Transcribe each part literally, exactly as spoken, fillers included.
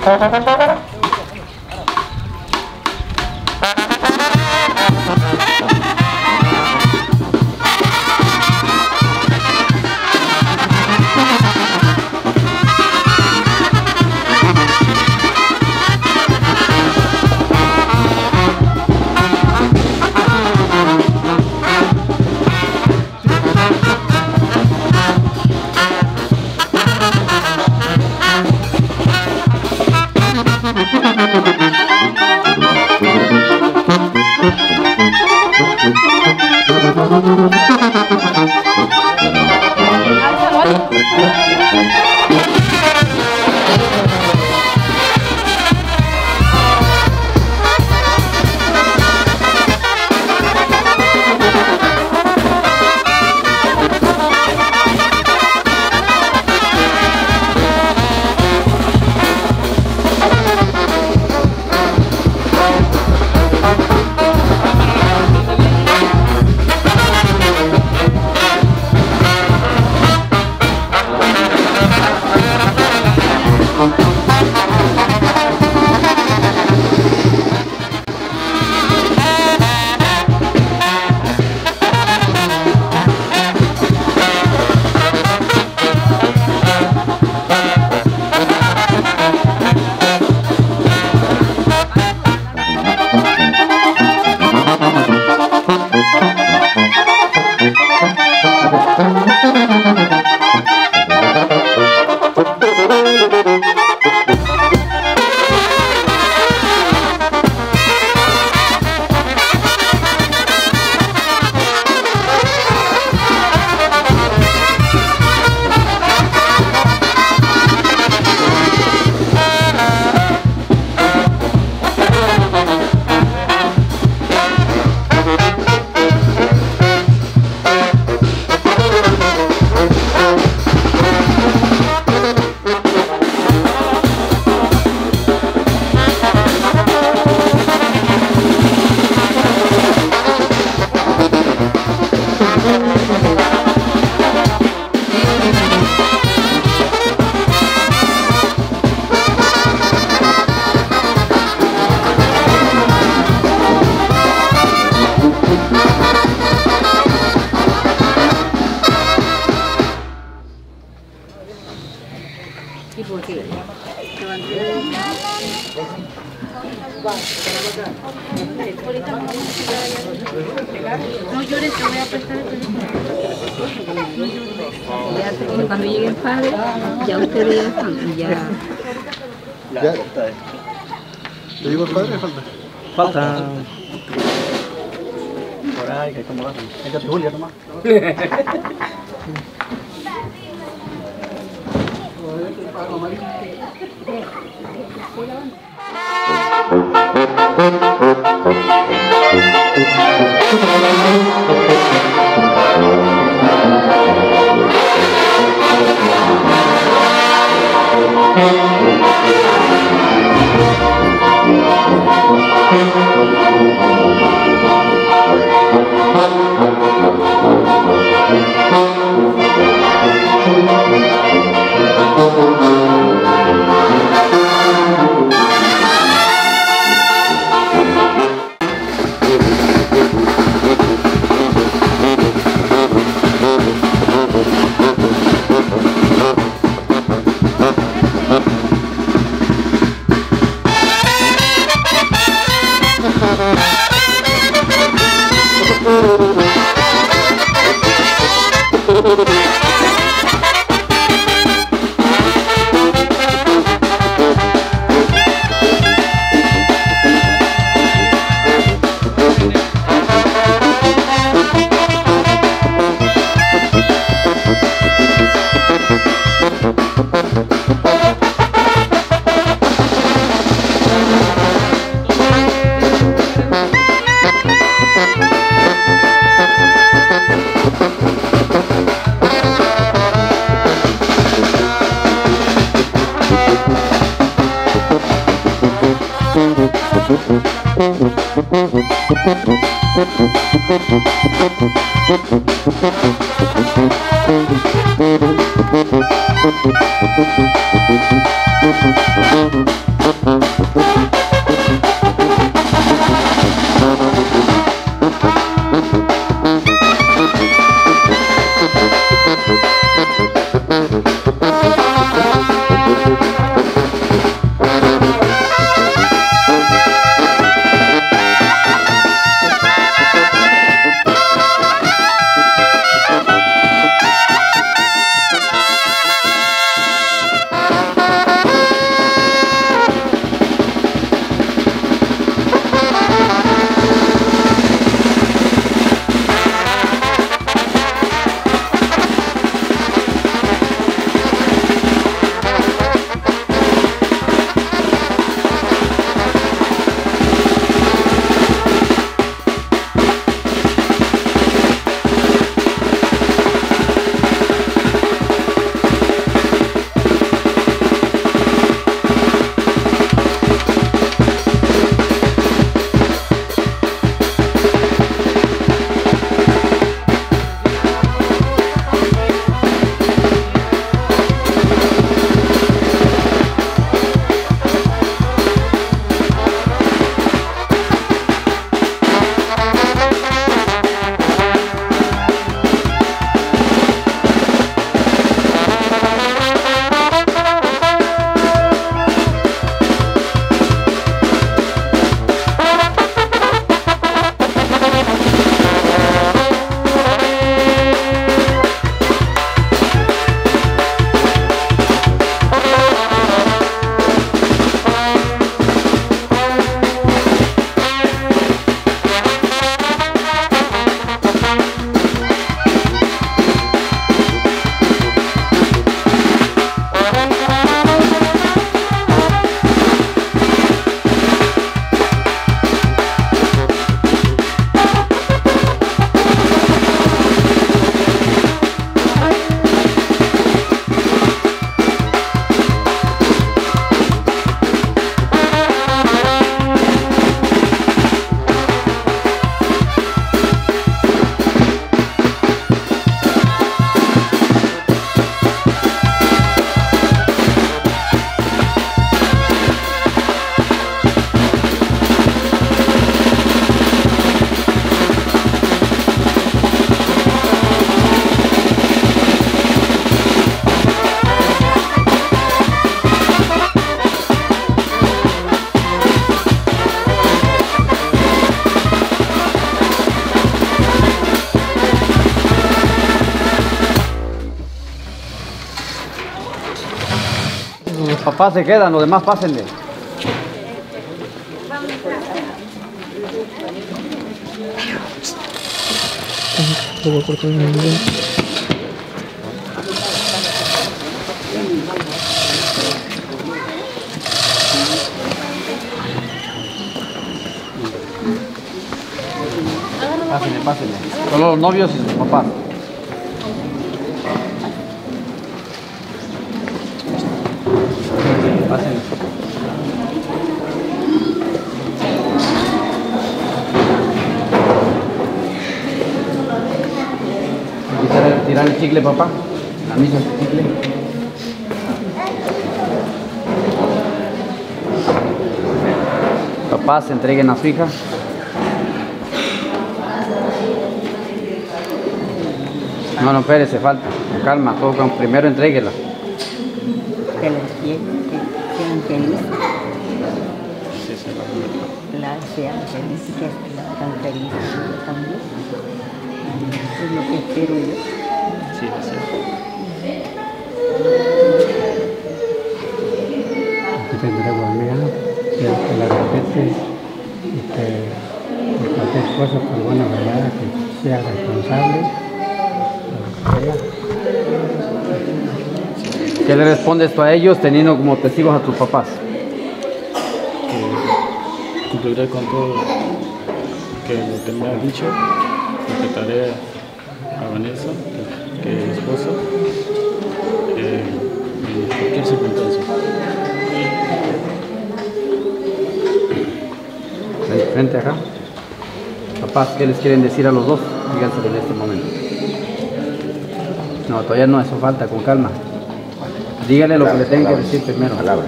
No llores, te voy a prestar el teléfono. Ya, cuando llegue el padre, ya ustedes ya están, ya. Ya. ¿Te llegó el padre o falta? Falta. Por ahí, que hay como gato. Hay que Julia nomás. Thank you. Papá se quedan, los demás pásenle. Pásenle, pásenle. Solo los novios y sus papás. Pásenle. ¿Quisiera tirar el chicle, papá? La misa el chicle. Papás, entreguen a su hija. No, no, espérese, falta. Con calma, todo con primero entréguela. Que les que sean felices. La sean felices, que la hagan felices también. Es lo que espero yo. Sí, sí. Que tendré amiga, que, que la respete y que y cualquier cosa, pues bueno, ¿verdad? Que sea responsable. ¿Qué le respondes tú a ellos teniendo como testigos a tus papás? Que cumpliré con todo que lo que me ha dicho, respetaré a Vanessa, que es esposa, eh, en cualquier circunstancia. Ven, frente acá. Papás, ¿qué les quieren decir a los dos? Díganselo en este momento. No, todavía no, eso falta, con calma. Dígale lo que le tengan que decir primero. Palabras.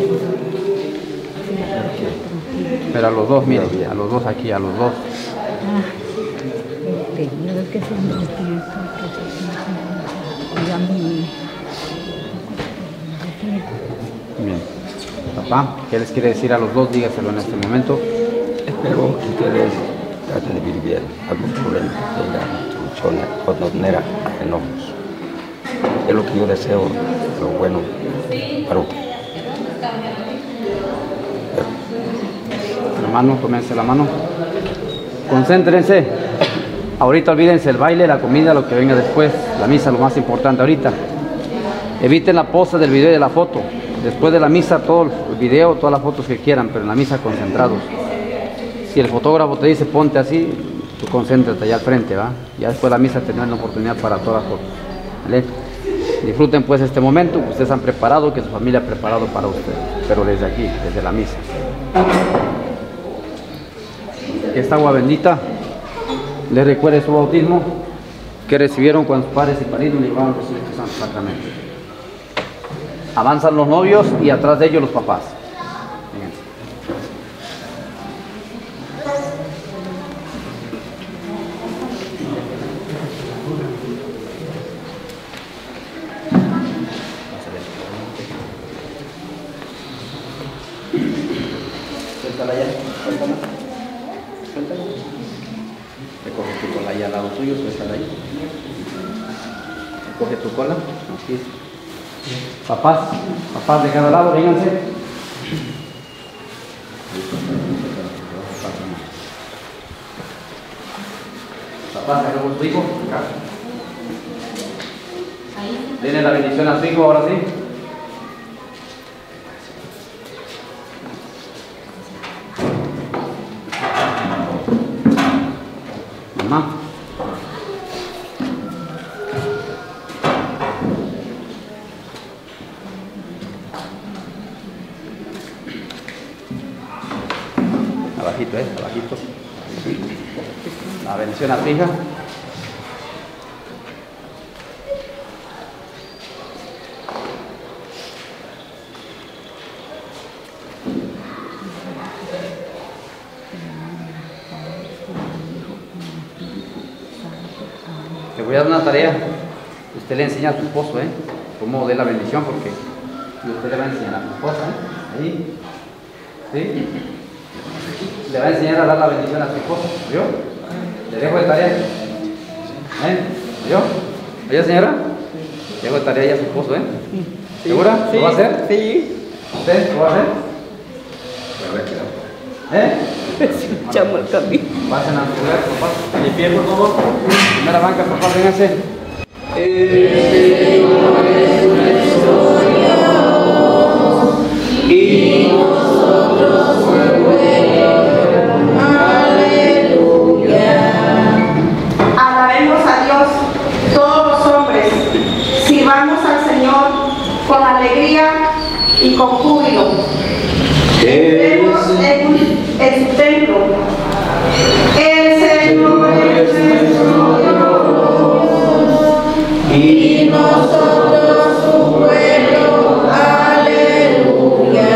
Pero a los dos, mire, a los dos aquí, a los dos. Pedido que se me despierta, que se me mí. Bien. Papá, ¿qué les quiere decir a los dos? Dígaselo en este momento. Espero que ustedes traten de vivir bien. Algún problema que tengan, soluciones, o no tener enojos. Es lo que yo deseo, lo bueno para usted. La mano, tómense la mano. Concéntrense. Ahorita olvídense el baile, la comida, lo que venga después. La misa, lo más importante ahorita. Eviten la pose del video y de la foto. Después de la misa, todo el video, todas las fotos que quieran, pero en la misa concentrados. Si el fotógrafo te dice ponte así, tú concéntrate allá al frente, ¿va? Ya después de la misa tendrán la oportunidad para todas las fotos. ¿Vale? Disfruten pues este momento que ustedes han preparado, que su familia ha preparado para ustedes, pero desde aquí, desde la misa. Que esta agua bendita les recuerde su bautismo que recibieron cuando sus padres y parientes llevaban los este santo sacramento. Avanzan los novios y atrás de ellos los papás. Vengan. Suéltala ya, suéltala. Suéltala. Recoge tu cola ahí al lado tuyo, suéltala ahí. Recoge tu cola. Así es. Papás, papás de cada lado, vénganse. Papás, acá con su hijo. Acá. Denle la bendición a su hijo, ahora sí. Mamá. Abajito, eh, abajito. La bendición a tu hija. Te voy a dar una tarea. Usted le enseña a tu esposo, ¿eh? Cómo dé la bendición, porque usted le va a enseñar a tu esposa, ¿eh? Ahí. ¿Sí? Le va a enseñar a dar la bendición a su esposa. ¿Vio? Le dejo de tarea. ¿Eh? ¿Vio? ¿Vio, señora? Dejo de tarea ya a su esposo, ¿eh? ¿Segura? Sí, ¿Lo va a hacer? Sí. ¿Usted lo va a hacer? ¿Eh? Echamos el camino. Pasen a su lugar, papá. De pie, por favor. Primera banca, papá, vénganse. El Señor es nuestro Dios y nosotros su pueblo. Aleluya. Alabemos a Dios, todos los hombres. Sirvamos al Señor con alegría y con júbilo. Entremos en, en su templo. El Señor es nuestro Dios y nosotros su pueblo. Aleluya.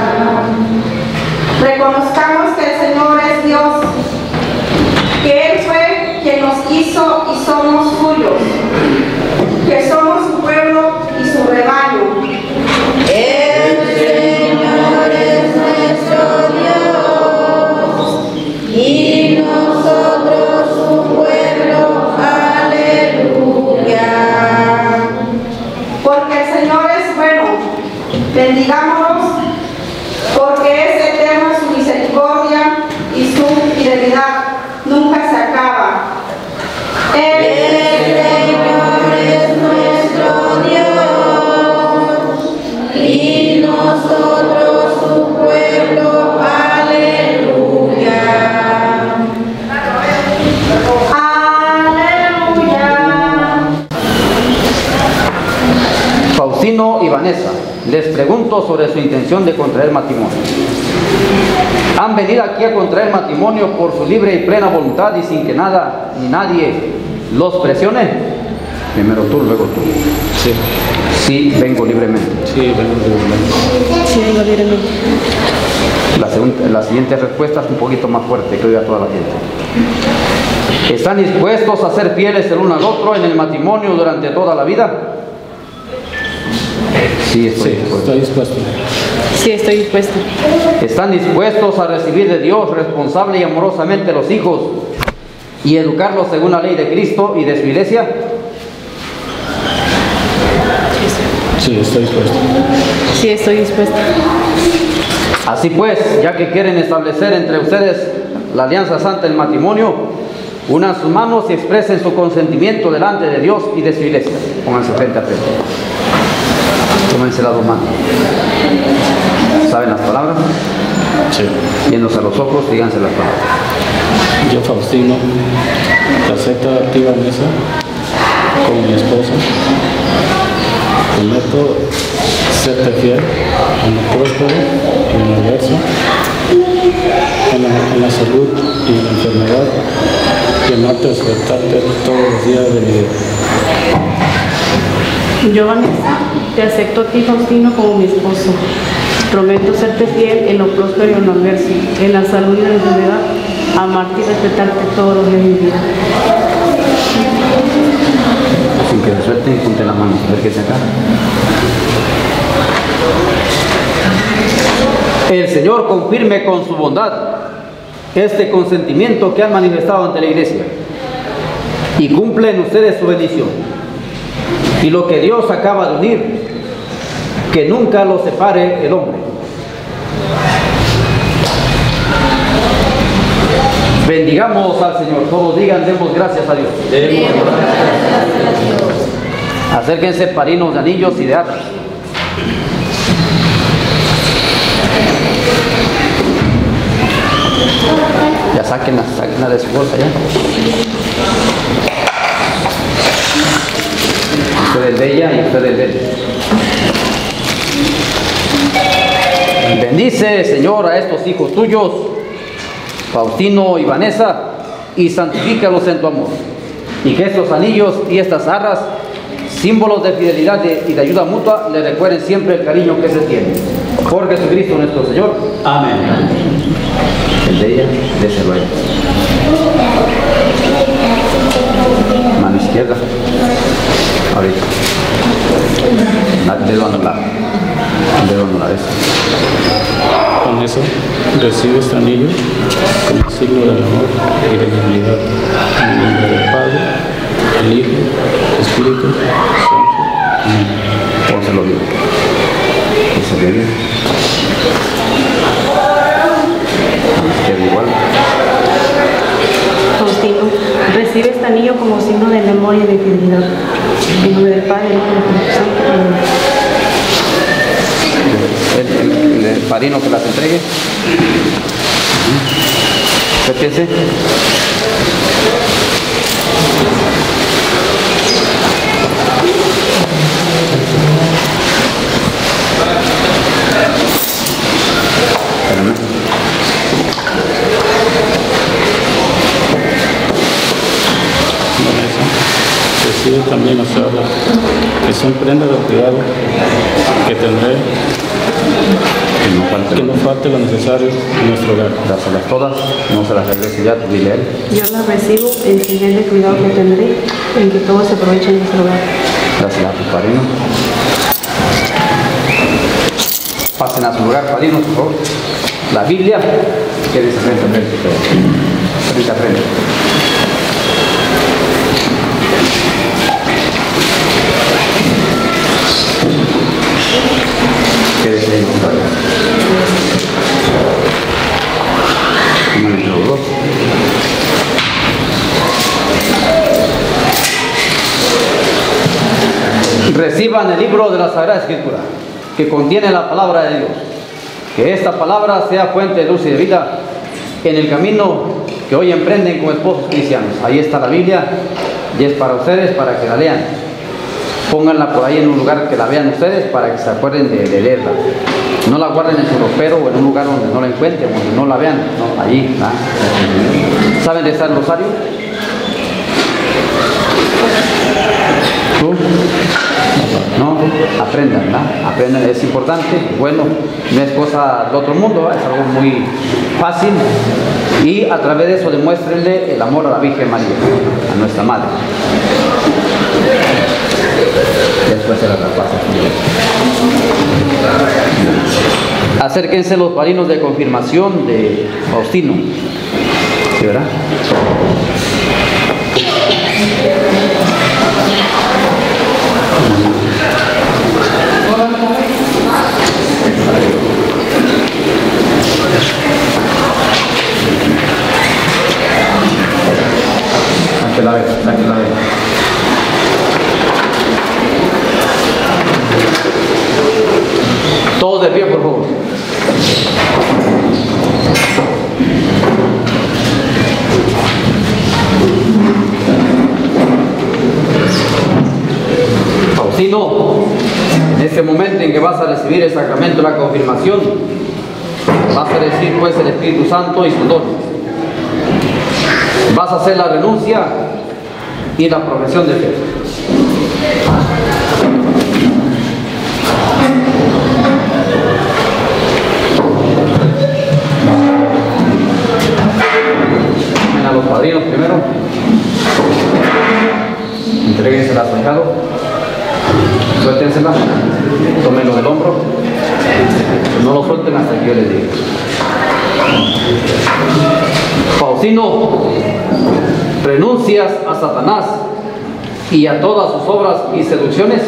Reconozcamos que el Señor es Dios, que Él fue quien nos hizo y somos suyos, que somos su pueblo y su rebaño. El Señor es nuestro Dios y nosotros su pueblo. Aleluya. Porque el Señor es bueno, bendigámonos, porque es eterna su misericordia y su fidelidad nunca se acaba. El Señor es nuestro Dios y nosotros su pueblo. Aleluya. Aleluya. Faustino y Vanessa, les pregunto sobre su intención de contraer matrimonio. ¿Han venido aquí a contraer matrimonio por su libre y plena voluntad y sin que nada ni nadie los presione? Primero tú, luego tú. Sí, Sí, vengo libremente. sí, vengo libremente. Sí, vengo libremente. La, segun- la siguiente respuesta es un poquito más fuerte, que oiga toda la gente. ¿Están dispuestos a ser fieles el uno al otro en el matrimonio durante toda la vida? Sí, estoy Sí, dispuesto. estoy dispuesto. Sí, estoy dispuesta. ¿Están dispuestos a recibir de Dios responsable y amorosamente los hijos y educarlos según la ley de Cristo y de su iglesia? Sí, estoy dispuesto. Sí, estoy dispuesta. Así pues, ya que quieren establecer entre ustedes la alianza santa del matrimonio, unan sus manos y expresen su consentimiento delante de Dios y de su iglesia. Pónganse frente a frente. Tómense las dos manos. ¿Saben las palabras? Sí. Viéndose a los ojos, díganse las palabras. Yo, Faustino, acepto a ti, Vanessa, como mi esposa. Prometo serte fiel en lo próspero, en el universo, en la, en la salud y en la enfermedad, y amarte y respetarte todos los días de mi vida. Yo, Vanessa, te acepto a ti, Faustino, como mi esposo. Prometo serte fiel en lo próspero y en lo adverso, en la salud y en la enfermedad, amarte y respetarte todos los días de mi vida. Sin que se suelten, junten las manos, a ver qué se acaba. El Señor confirme con su bondad este consentimiento que han manifestado ante la iglesia y cumple en ustedes su bendición. Y lo que Dios acaba de unir, que nunca lo separe el hombre. Bendigamos al Señor. Todos digan, demos gracias a Dios. Demos gracias a Dios. Acérquense parinos de anillos y de arras. Ya sáquenla, sáquenla de su bolsa ya. Usted es de ella y usted es de él. Bendice, Señor, a estos hijos tuyos, Faustino y Vanessa, y santifícalos en tu amor. Y que estos anillos y estas arras, símbolos de fidelidad y de ayuda mutua, le recuerden siempre el cariño que se tiene. Por Jesucristo nuestro Señor. Amén. El de ella, déselo a ella. Mano izquierda. Ahorita. Dedo anular. Dedo anular eso. Con eso, recibe este anillo como signo del amor y de fidelidad en el nombre del Padre, el Hijo, el Espíritu Santo. Pónselo bien. Pónselo bien. Queda igual. Faustino, recibe este anillo como signo de memoria y de fidelidad. En nombre del Padre, del Hijo y del Espíritu Santo. Amén. El, el, el padrino que las entregue. ¿Qué piensa? Recibe también las obras, que son prendas de cuidado, que tendré, Que no falte, que no falte lo necesario en nuestro hogar. dáselas todas, no se las regrese ya, dile a él. Yo las recibo en señal de cuidado que tendré, en que todo se aproveche en nuestro hogar. Dáselas a tu padrino. Pasen a su lugar, padrinos, por favor. La Biblia, quédense frente a frente, frente a frente. Quédese ahí, compadre. Uno entre los dos. Reciban el libro de la Sagrada Escritura, que contiene la palabra de Dios. Que esta palabra sea fuente de luz y de vida en el camino que hoy emprenden como esposos cristianos. Ahí está la Biblia y es para ustedes, para que la lean. Pónganla por ahí en un lugar que la vean ustedes para que se acuerden de, de leerla. No la guarden en su ropero o en un lugar donde no la encuentren, donde no la vean. No, allí, ¿no? ¿Saben rezar el rosario? ¿Tú? No, aprendan, ¿no? Aprendan, es importante, bueno, no es cosa del otro mundo, ¿no? Es algo muy fácil y a través de eso demuéstrenle el amor a la Virgen María, a nuestra Madre. Después se la pasa. Acérquense los padrinos de confirmación de Faustino. ¿Sí, verdad? Sáquenla la vez, sáquenla la vez. Todos de pie, por favor. Faustino, en este momento en que vas a recibir el sacramento de la confirmación, vas a recibir pues el Espíritu Santo y sus dones. Vas a hacer la renuncia y la profesión de fe. Ven a los padrinos primero. Entréguensela al sacado. Suéltensela. Tómenlo del hombro. No lo suelten hasta que yo les diga. Faustino, ¿renuncias a Satanás y a todas sus obras y seducciones?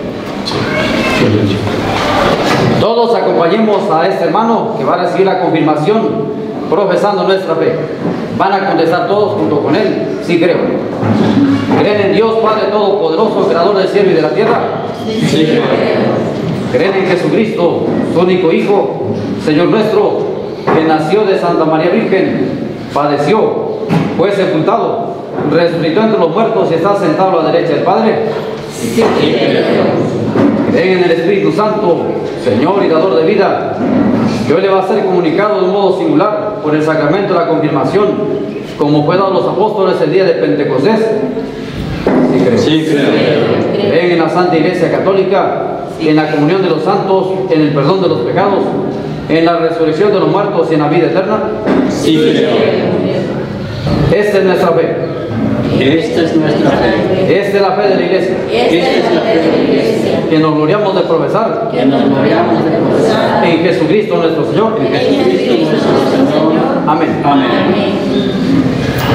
Todos acompañemos a este hermano que va a recibir la confirmación profesando nuestra fe. ¿Van a contestar todos junto con él? Sí, creo. ¿Creen en Dios Padre Todopoderoso, Creador del cielo y de la tierra? Sí, creo. ¿Creen en Jesucristo, su único Hijo, Señor nuestro, que nació de Santa María Virgen, padeció, fue sepultado, resucitó entre los muertos y está sentado a la derecha del Padre? Sí, creen en el Espíritu Santo, Señor y dador de vida, que hoy le va a ser comunicado de un modo singular por el sacramento de la confirmación, como fue dado a los apóstoles el día de Pentecostés? Sí, creo. Sí, creo. Creen en la Santa Iglesia Católica, y en la comunión de los santos, en el perdón de los pecados, en la resurrección de los muertos y en la vida eterna. Sí, creo. Esta es nuestra fe. Esta es nuestra fe. Esta es la fe de la Iglesia. Esta es la fe de la Iglesia. Que nos gloriamos de profesar. Que nos gloriamos de profesar. En Jesucristo nuestro Señor. En Jesucristo nuestro Señor. Amén. Amén.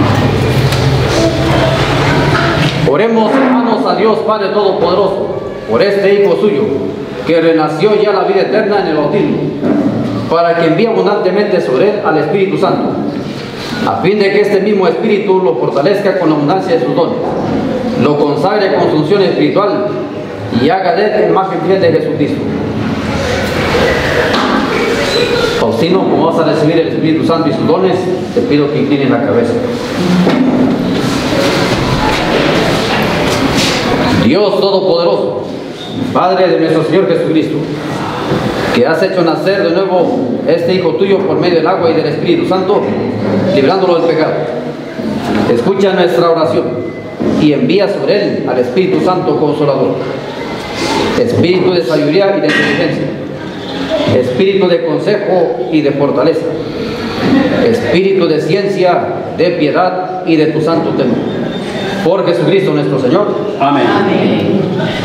Oremos, hermanos, a Dios Padre Todopoderoso, por este Hijo suyo, que renació ya la vida eterna en el bautismo, para que envíe abundantemente sobre él al Espíritu Santo, a fin de que este mismo Espíritu lo fortalezca con la abundancia de sus dones, lo consagre con su unción espiritual y haga de él imagen fiel de Jesucristo. Faustino, como vas a recibir el Espíritu Santo y sus dones, te pido que inclines la cabeza. Dios Todopoderoso, Padre de nuestro Señor Jesucristo, que has hecho nacer de nuevo este Hijo tuyo por medio del agua y del Espíritu Santo, librándolo del pecado. Escucha nuestra oración y envía sobre él al Espíritu Santo Consolador, Espíritu de sabiduría y de inteligencia, Espíritu de consejo y de fortaleza, Espíritu de ciencia, de piedad y de tu santo temor. Por Jesucristo nuestro Señor. Amén. Amén.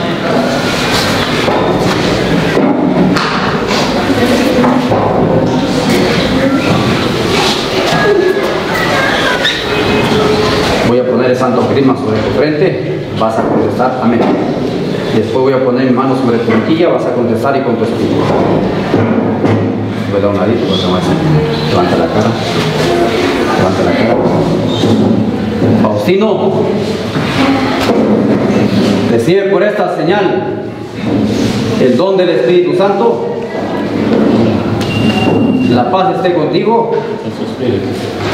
Voy a poner el santo crisma sobre tu frente, vas a contestar amén. Después voy a poner mi mano sobre tu mejilla, vas a contestar y con tu espíritu. Voy a dar un ladito, vas a ver. Levanta la cara. Levanta la cara. Faustino, recibe por esta señal el don del Espíritu Santo. La paz esté contigo. Con su espíritu.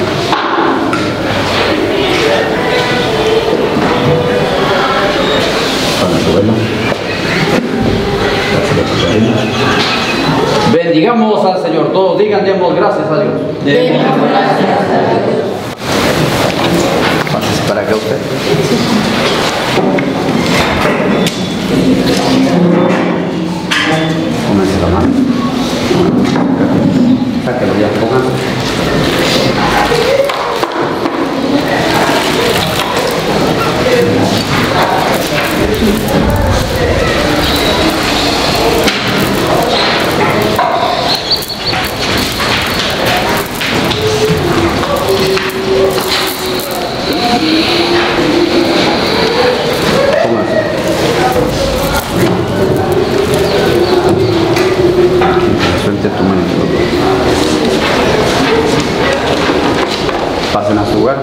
Bendigamos al Señor. Todos digan, demos gracias a Dios. Demos gracias a Dios. Pásese para acá usted. Pónganse la mano. Sáquenlo ya, pónganse. Suelte tu mano. Pasen a su lugar.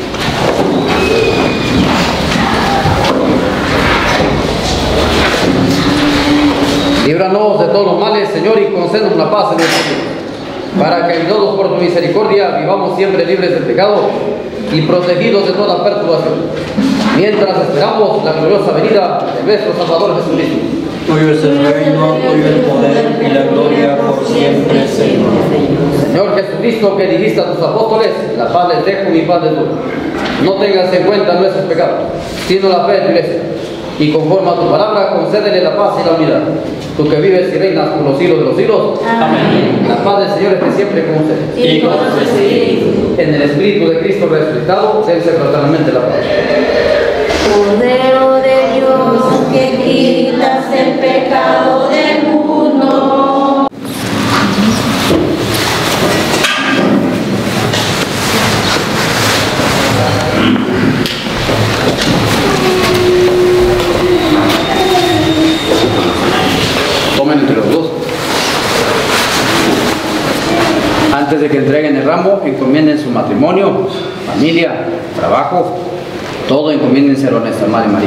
Líbranos de todos los males, Señor, y concédenos la paz en el mundo, para que, ayudados por tu misericordia, vivamos siempre libres del pecado y protegidos de toda perturbación, mientras esperamos la gloriosa venida de nuestro Salvador Jesucristo. Tuyo es el reino, tuyo el poder y la gloria por siempre, Señor. Señor Jesucristo, que dijiste a tus apóstoles, la paz les dejo, mi paz les doy. No tengas en cuenta nuestros pecados, sino la fe de tu iglesia. Y conforme a tu palabra, concédele la paz y la unidad. Tú que vives y reinas por los siglos de los siglos. Amén. La paz del Señor esté siempre con ustedes. Y con su espíritu. En el Espíritu de Cristo resucitado, dense fraternalmente la paz. Cordero de Dios, que quitas el pecado del mundo. Tomen entre los dos. Antes de que entreguen el ramo, encomienden su matrimonio, familia, trabajo, todo encomiéndenselo a nuestra Madre María.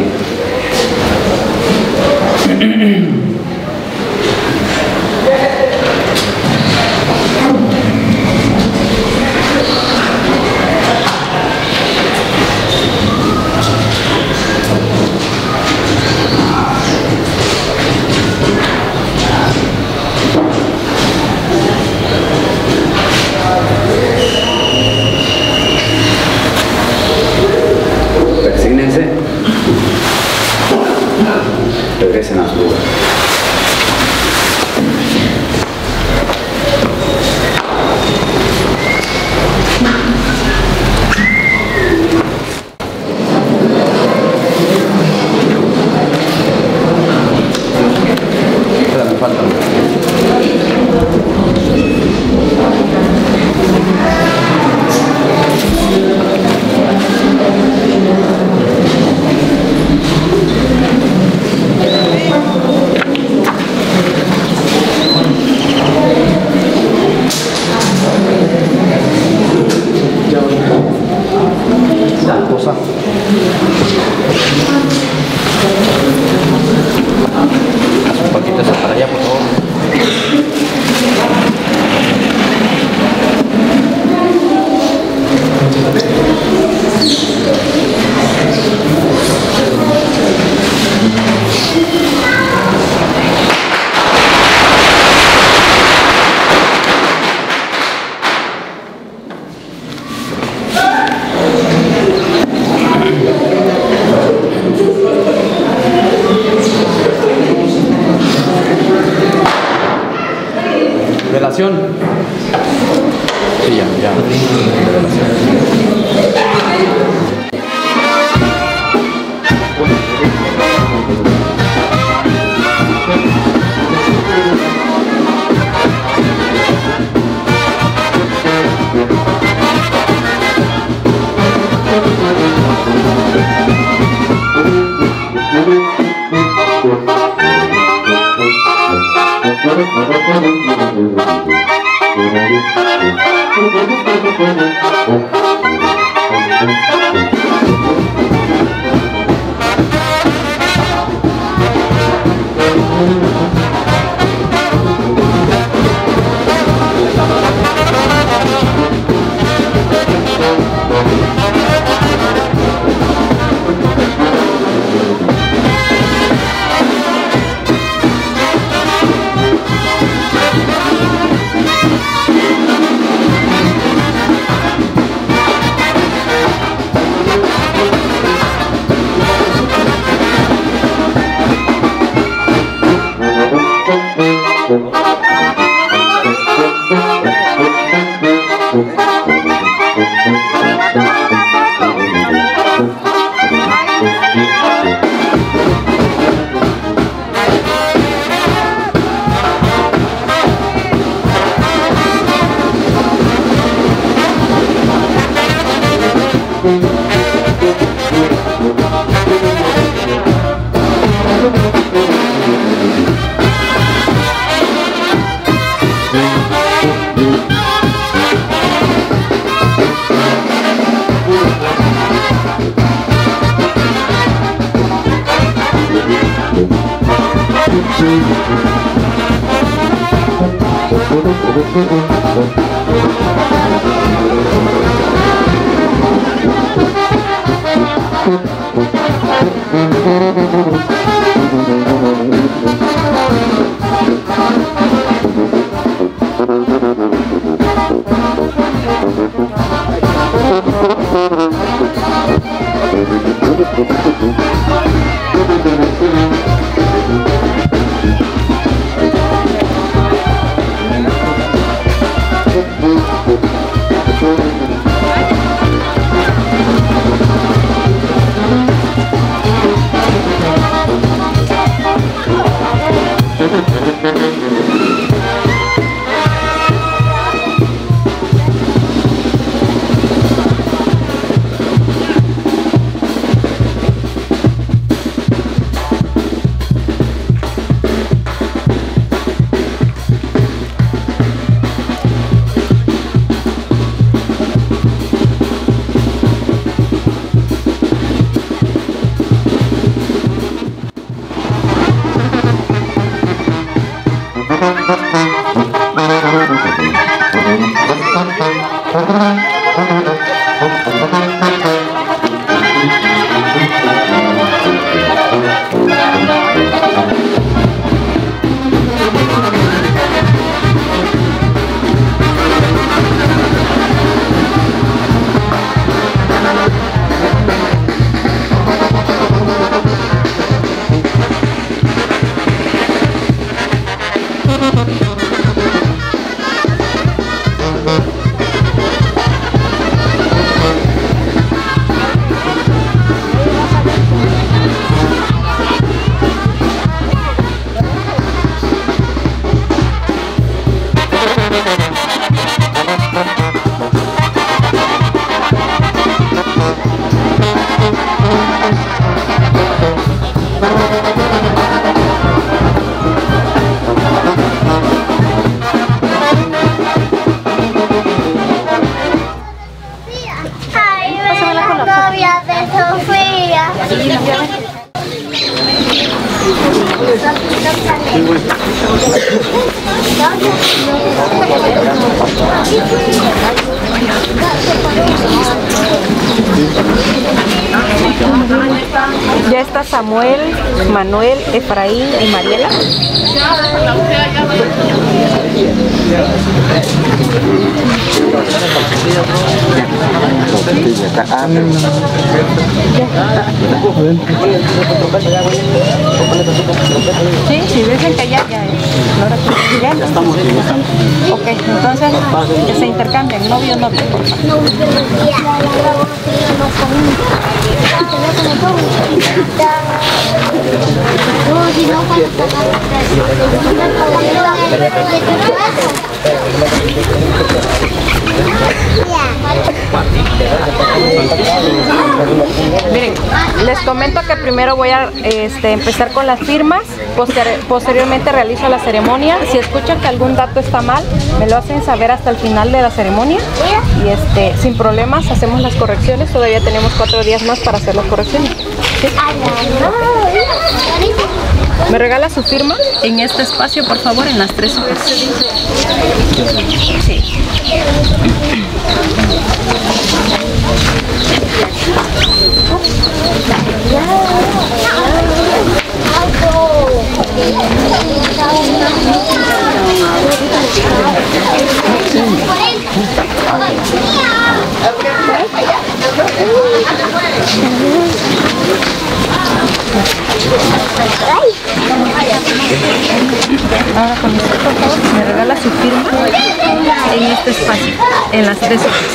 Persígnense. Regresen a su lugar. allá, por favor. Revelación. Sí, ya, ya. Revelación. Sí, bueno. Ya está Samuel, Manuel, Efraín y Mariela. Sí, sí, dicen que ya, ya es. ¿Ya? Ya estamos. Ok, entonces que se intercambien, novio, novio, por favor. Miren, les comento que primero voy a este, empezar con las firmas, poster posteriormente realizo la ceremonia. Si escuchan que algún dato está mal, me lo hacen saber hasta el final de la ceremonia y este, sin problemas hacemos las correcciones. Todavía tenemos cuatro días más para hacer las correcciones. ¿Sí? ¿Me regala su firma en este espacio, por favor, en las tres hojas? Sí. Ahora con esto, por favor, me regala su firma en este espacio, en las tres hojas.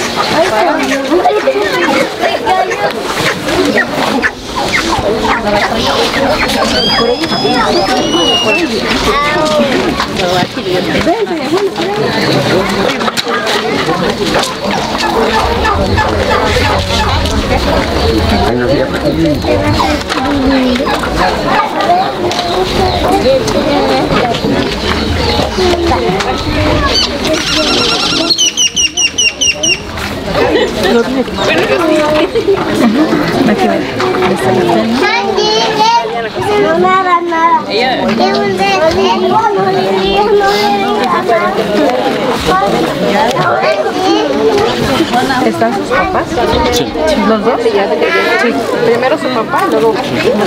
No, nada, nada. ¿Están sus papás? Sí. ¿Los dos? Sí. Primero su papá y luego...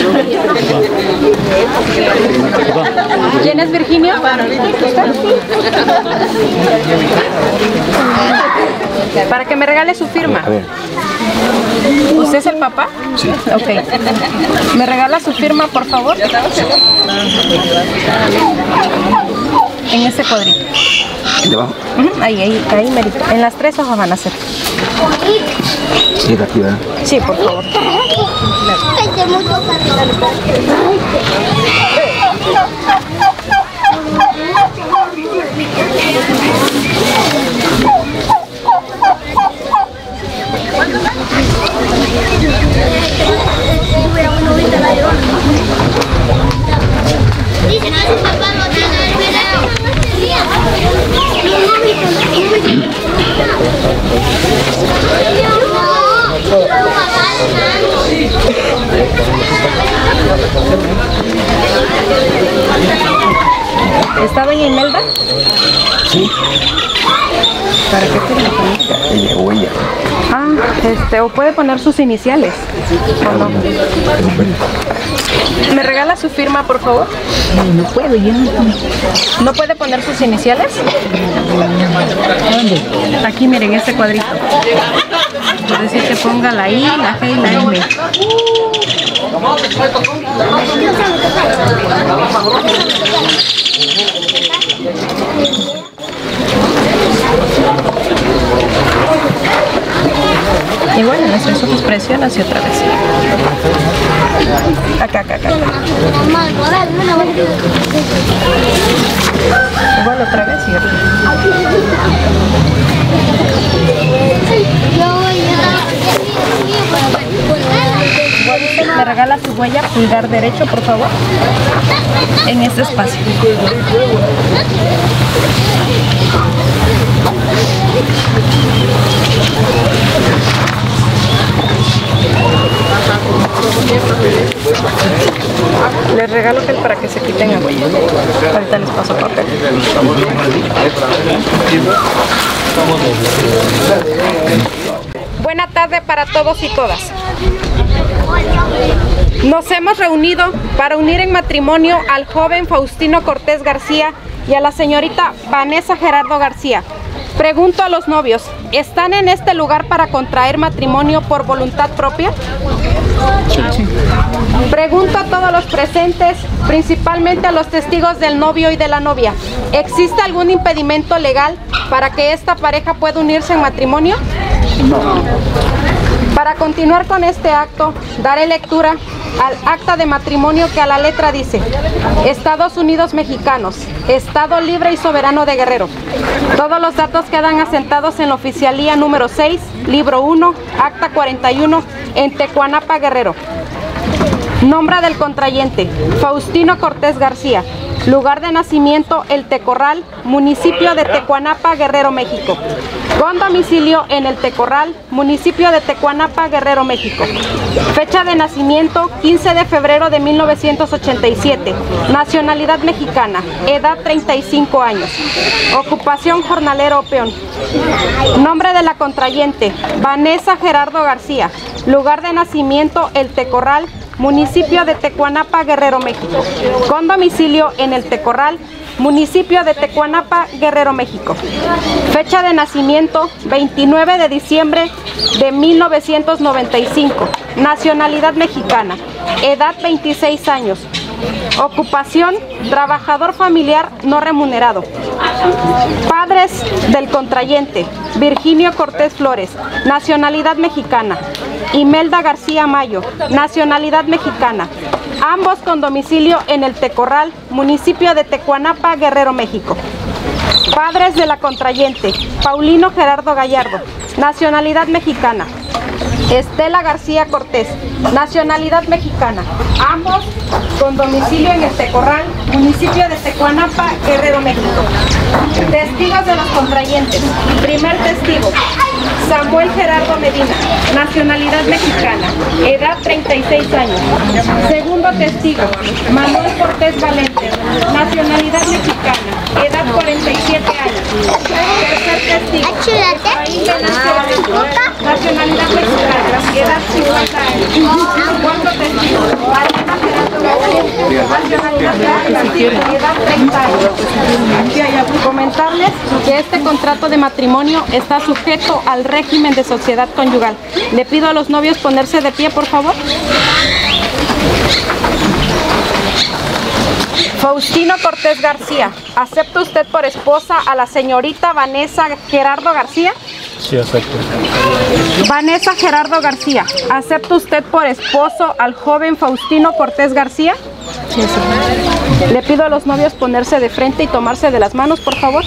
¿Quién es Virginia? Para que me regale su firma. A ver. ¿Usted es el papá? Sí. Ok. ¿Me regala su firma, por favor? En ese cuadrito. ¿Debajo? Uh-huh. Ahí, ahí, ahí, merito. En las tres hojas van a ser. Sí, de aquí, ¿verdad? Sí, por favor. ¿Está doña Imelda? Sí. ¿Para qué firma? Ella o ella. Ah, este, o puede poner sus iniciales. ¿O no? ¿Me regala su firma, por favor? No, no puedo, yo no. ¿No puede poner sus iniciales? ¿Dónde? Aquí, miren, este cuadrito. Por decir que ponga la I, la G y la M. Igual en nuestros ojos presionas y otra vez. Acá, acá, acá. Igual otra vez y otra. ¿Me regala su huella pulgar derecho, por favor? En este espacio. Les regalo gel para que se quiten agua. Ahorita les paso papel. Buena tarde para todos y todas. Nos hemos reunido para unir en matrimonio al joven Faustino Cortés García y a la señorita Vanessa Gerardo García. Pregunto a los novios, ¿están en este lugar para contraer matrimonio por voluntad propia? Sí. Pregunto a todos los presentes, principalmente a los testigos del novio y de la novia, ¿existe algún impedimento legal para que esta pareja pueda unirse en matrimonio? No. Para continuar con este acto, daré lectura al acta de matrimonio que a la letra dice: Estados Unidos Mexicanos, Estado Libre y Soberano de Guerrero. Todos los datos quedan asentados en la oficialía número seis, libro uno, acta cuarenta y uno, en Tecuanapa, Guerrero. Nombre del contrayente: Faustino Cortés García. Lugar de nacimiento: El Tecorral, municipio de Tecuanapa, Guerrero, México. Con domicilio en El Tecorral, municipio de Tecuanapa, Guerrero, México. Fecha de nacimiento: quince de febrero de mil novecientos ochenta y siete. Nacionalidad mexicana. Edad: treinta y cinco años. Ocupación: jornalero o peón. Nombre de la contrayente: Vanessa Gerardo García. Lugar de nacimiento: El Tecorral, municipio de Tecuanapa, Guerrero, México. Con domicilio en El Tecorral, municipio de Tecuanapa, Guerrero, México. Fecha de nacimiento: veintinueve de diciembre de mil novecientos noventa y cinco. Nacionalidad mexicana. Edad: veintiséis años. Ocupación: trabajador familiar no remunerado. Padres del contrayente: Virginio Cortés Flores, nacionalidad mexicana. Imelda García Mayo, nacionalidad mexicana. Ambos con domicilio en El Tecorral, municipio de Tecuanapa, Guerrero, México. Padres de la contrayente: Paulino Gerardo Gallardo, nacionalidad mexicana. Estela García Cortés, nacionalidad mexicana. Ambos con domicilio en El Tecorral, municipio de Tecuanapa, Guerrero, México. Testigos de los contrayentes: primer testigo, Samuel Gerardo Medina, nacionalidad mexicana, edad treinta y seis años. Segundo testigo, Manuel Cortés Valente, nacionalidad mexicana, edad cuarenta y siete años. Tercer testigo, Efraín Venancio, nacionalidad mexicana, edad cincuenta años. Cuarto testigo, Mariana Gerardo García, nacionalidad mexicana, edad treinta años. Comentarles que este contrato de matrimonio está sujeto al régimen de sociedad conyugal. Le pido a los novios ponerse de pie, por favor. Faustino Cortés García, ¿acepta usted por esposa a la señorita Vanessa Gerardo García? Sí, acepto. Vanessa Gerardo García, ¿acepta usted por esposo al joven Faustino Cortés García? Sí, acepto. Le pido a los novios ponerse de frente y tomarse de las manos, por favor.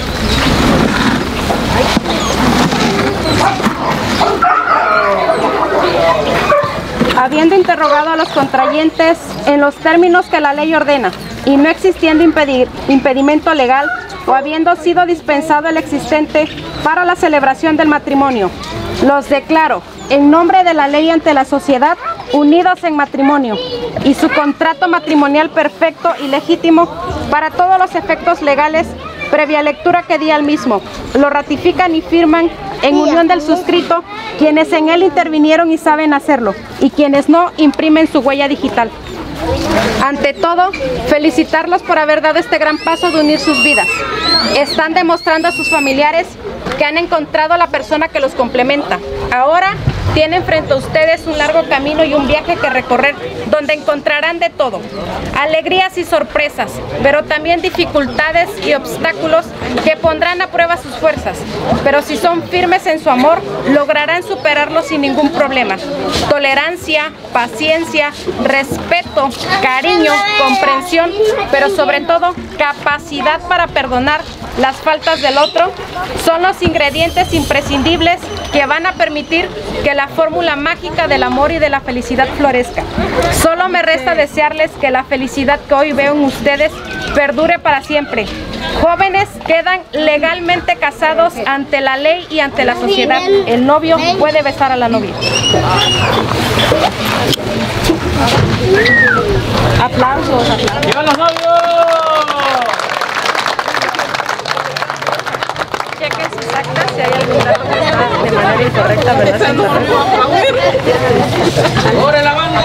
Habiendo interrogado a los contrayentes en los términos que la ley ordena y no existiendo impedir, impedimento legal o habiendo sido dispensado el existente para la celebración del matrimonio, los declaro en nombre de la ley ante la sociedad unidos en matrimonio y su contrato matrimonial perfecto y legítimo para todos los efectos legales previa lectura que di al mismo. Lo ratifican y firman en unión del suscrito quienes en él intervinieron y saben hacerlo, y quienes no, imprimen su huella digital. Ante todo, felicitarlos por haber dado este gran paso de unir sus vidas. Están demostrando a sus familiares que han encontrado la persona que los complementa. Ahora tienen frente a ustedes un largo camino y un viaje que recorrer, donde encontrarán de todo, alegrías y sorpresas, pero también dificultades y obstáculos que pondrán a prueba sus fuerzas. Pero si son firmes en su amor, lograrán superarlo sin ningún problema. Tolerancia, paciencia, respeto, cariño, comprensión, pero sobre todo capacidad para perdonar las faltas del otro, son los ingredientes imprescindibles que van a permitir que la fórmula mágica del amor y de la felicidad florezca. Solo me resta desearles que la felicidad que hoy veo en ustedes perdure para siempre. Jóvenes quedan legalmente casados ante la ley y ante la sociedad. El novio puede besar a la novia. Aplausos, aplausos. ¡Viva los novios! Chequen sus actas si hay algún dato que está de manera incorrecta, ¿verdad? ¡Ore la banda!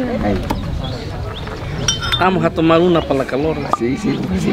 Ahí. Vamos a tomar una para la calor. Sí, sí, sí.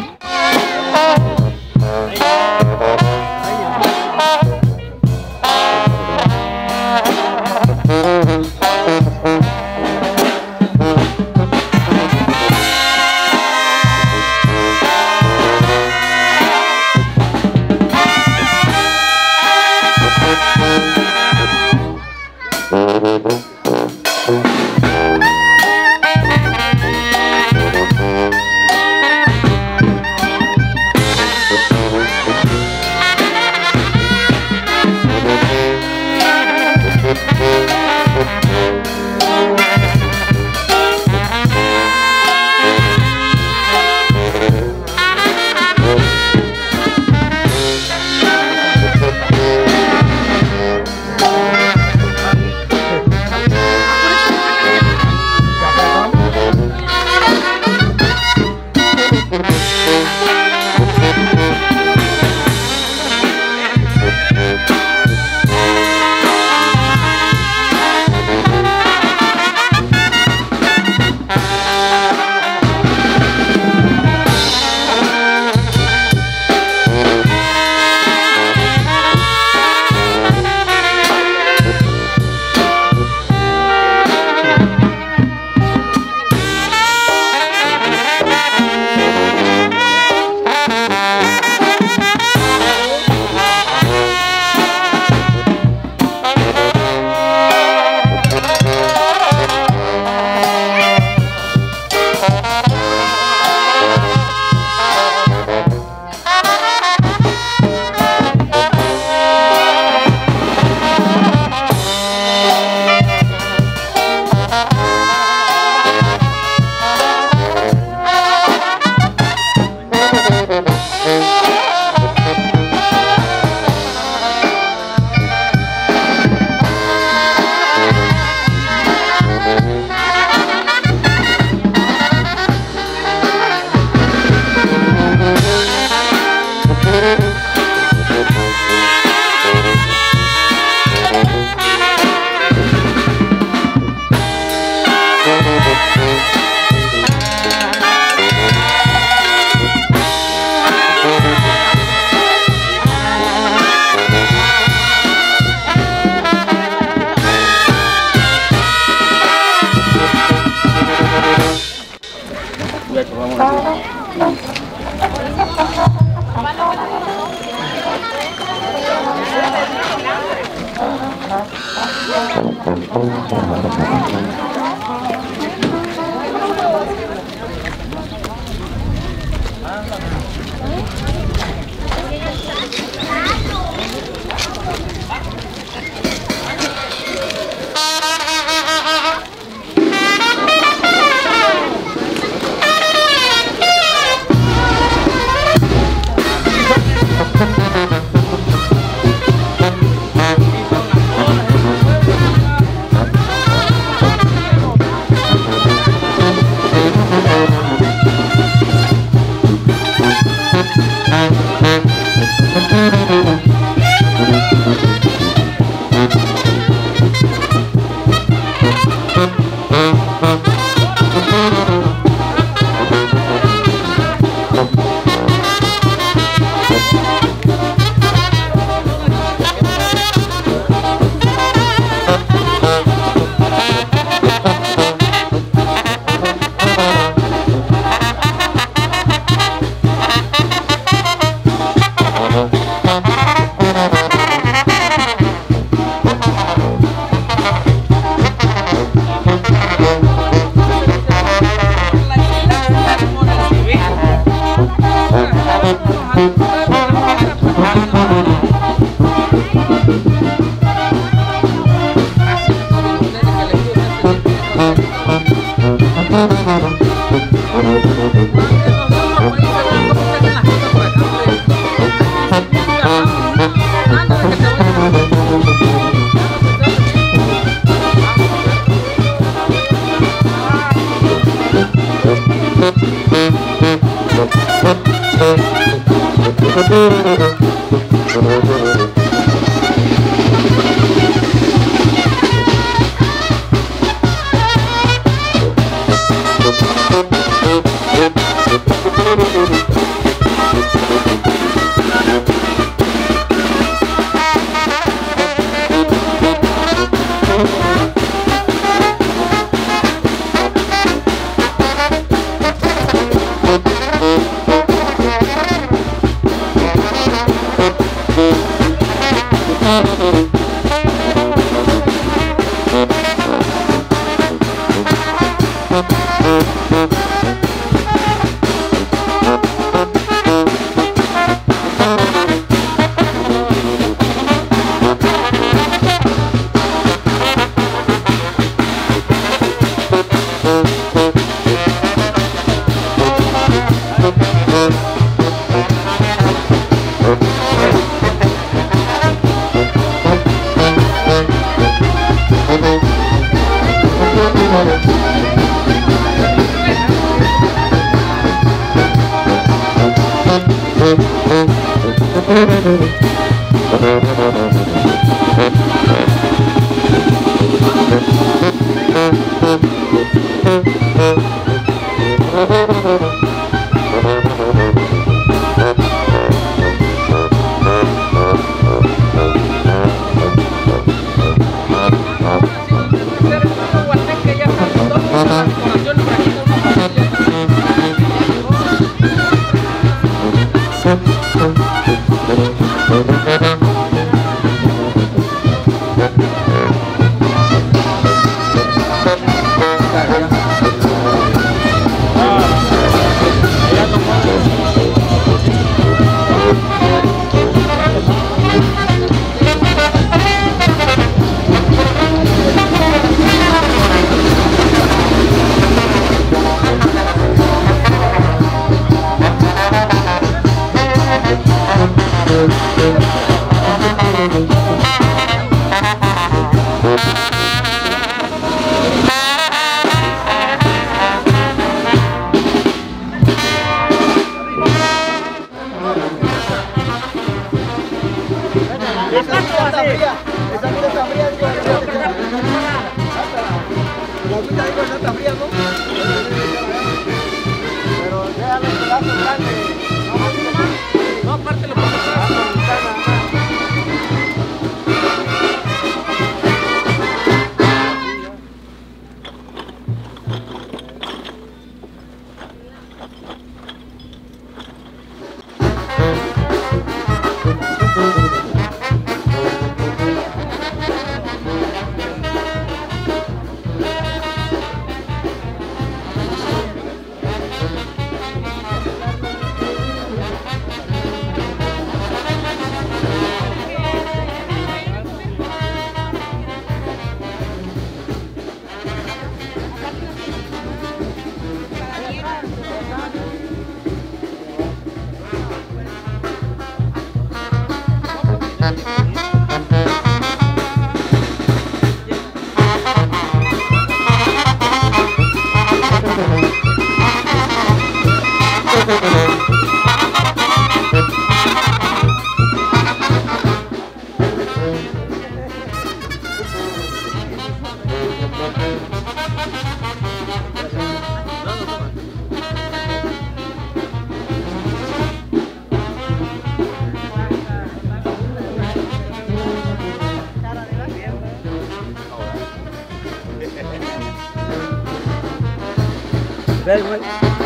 Ven, güey.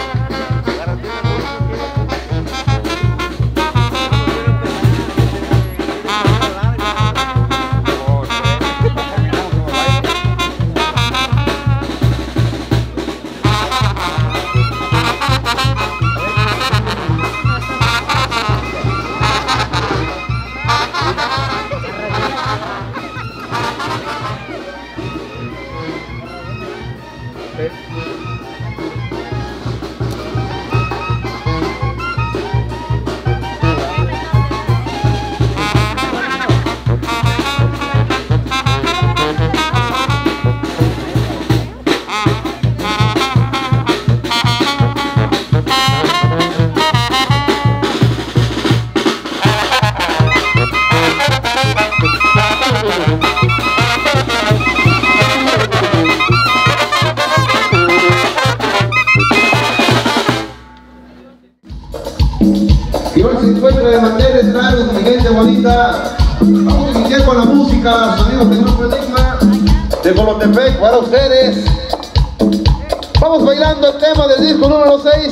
Y hoy se encuentra de manteles largos, mi gente bonita. Vamos a iniciar con la música, los amigos del Grupo Enigma de Colotepec para ustedes. Vamos bailando el tema del disco número seis.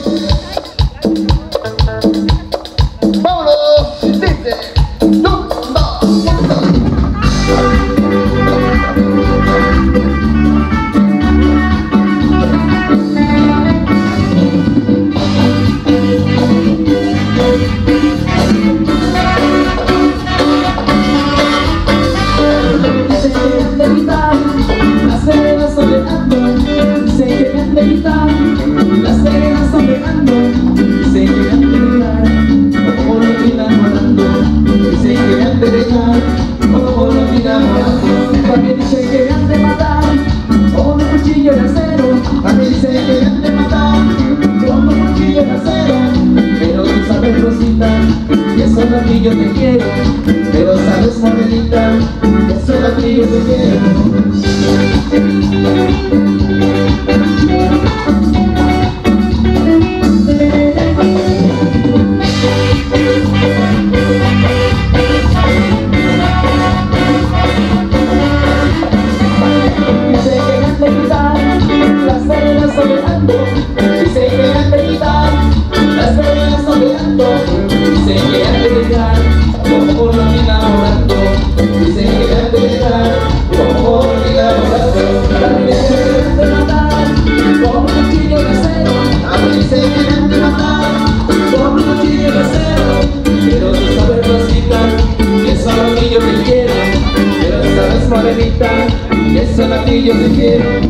¡Vámonos! Dice. ¡No! Pero tú sabes, Rosita, que eso no yo te quiero, pero sabes, morenita, que solo a ti yo te quiero. Morenita, que solo a ti yo te quiero.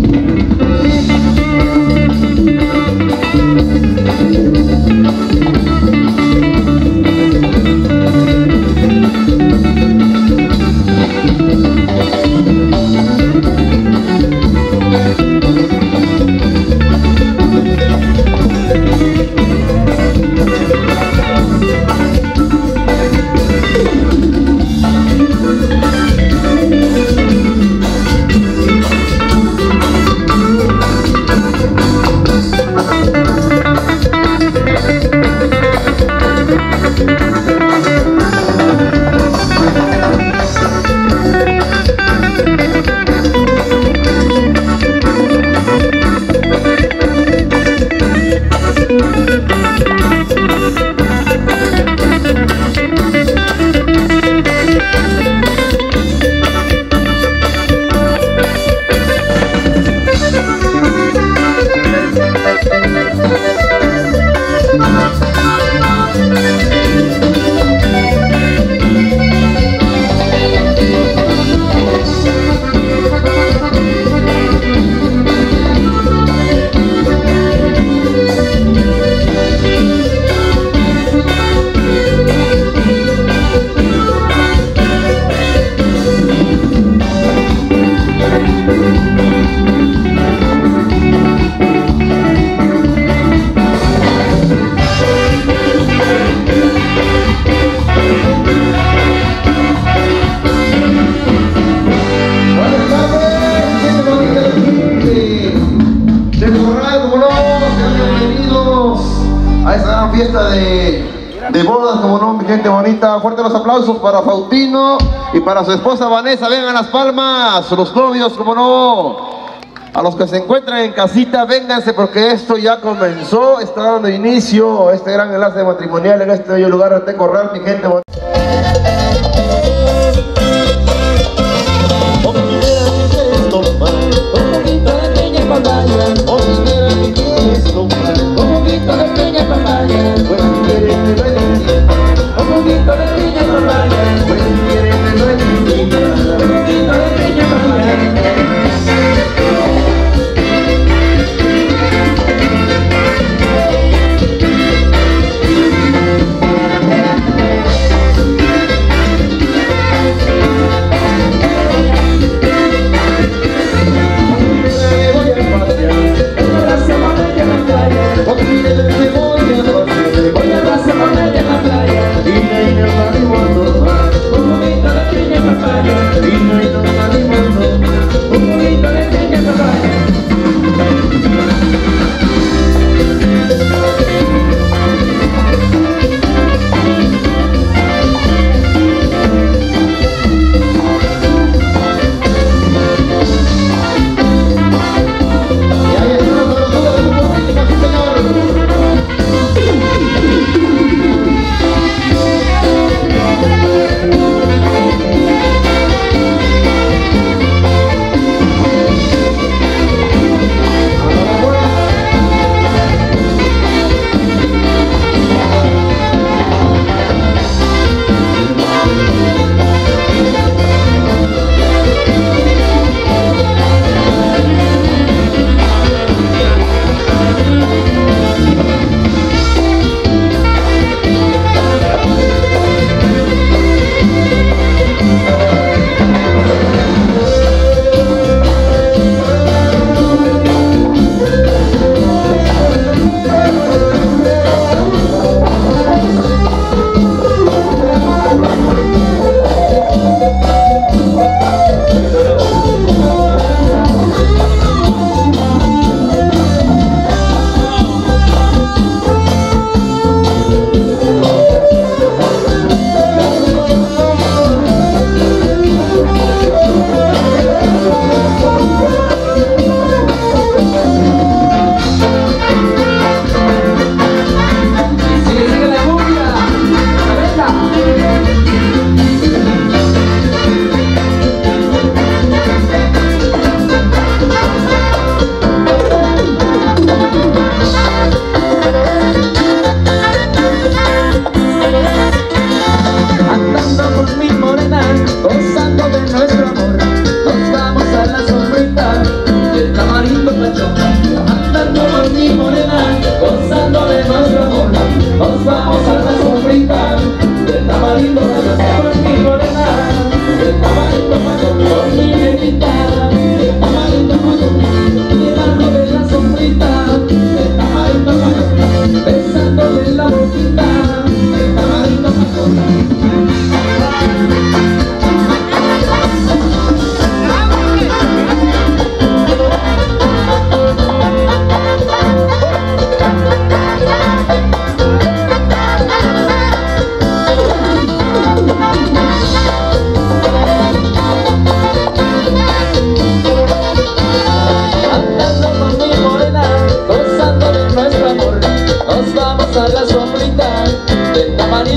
Fiesta de, de bodas, como no, mi gente bonita. Fuerte los aplausos para Faustino y para su esposa Vanessa. Vengan las palmas, los novios, como no. A los que se encuentran en casita, vénganse porque esto ya comenzó. Está dando inicio a este gran enlace matrimonial en este bello lugar de Tecorral, mi gente bonita.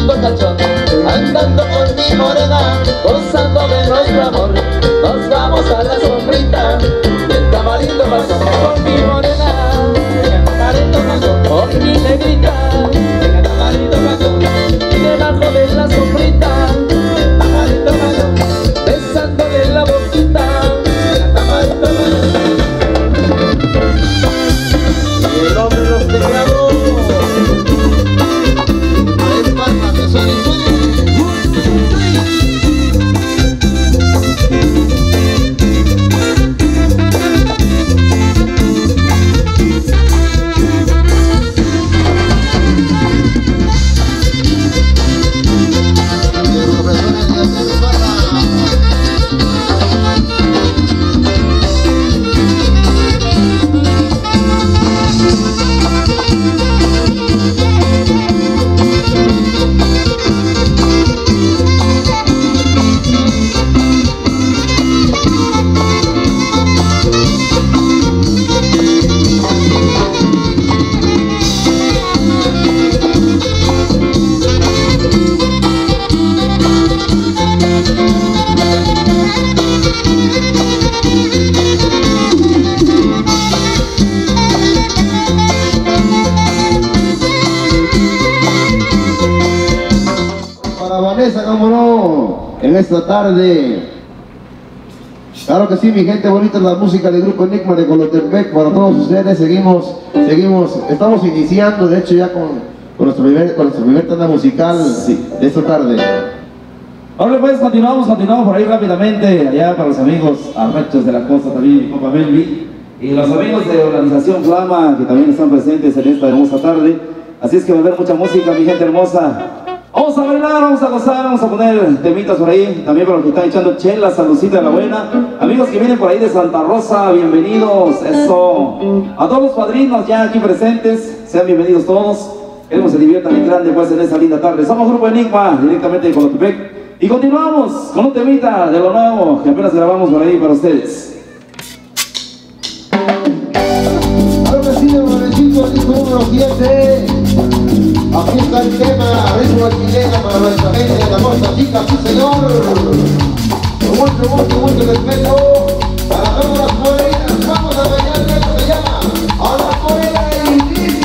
tamarito cachón, andando con mi morena, gozando de nuestro amor. Nos vamos a la sombrita del tamarito cachón, con mi morena, el tamarito cachón, con mi negrita, el tamarito cachón, debajo de la sombrita del tamarito cachón, besándole la boquita del tamarito cachón. El hombre de los tejados, tres palmas de sol y sueño. Cómo no, en esta tarde. Claro que sí, mi gente bonita, la música del grupo Enigma de Colotepec para todos ustedes. Seguimos, seguimos, estamos iniciando, de hecho, ya con, con, nuestro, primer, con nuestra primera tanda musical sí. de esta tarde. Ahora pues continuamos, continuamos por ahí rápidamente, allá para los amigos arrechos de la costa también, mi compa Melvi, y los amigos de Organización Flama, que también están presentes en esta hermosa tarde. Así es que va a haber mucha música, mi gente hermosa. Vamos a bailar, vamos a gozar, vamos a poner temitas por ahí, también para los que están echando chela, saludcita de la buena. Amigos que vienen por ahí de Santa Rosa, bienvenidos, eso. A todos los padrinos ya aquí presentes, sean bienvenidos todos. Queremos que se diviertan en grande pues en esta linda tarde. Somos Grupo Enigma, directamente de Colotepec. Y continuamos con un temita de lo nuevo que apenas grabamos por ahí para ustedes. Claro que sí, hermanecito, disco número siete. Aquí está el tema, ritmo chilena para nuestra gente de la costa chica, sí señor. Con mucho, mucho, mucho respeto para todas las morenitas. Vamos a bailar esto que se llama a la morena y dice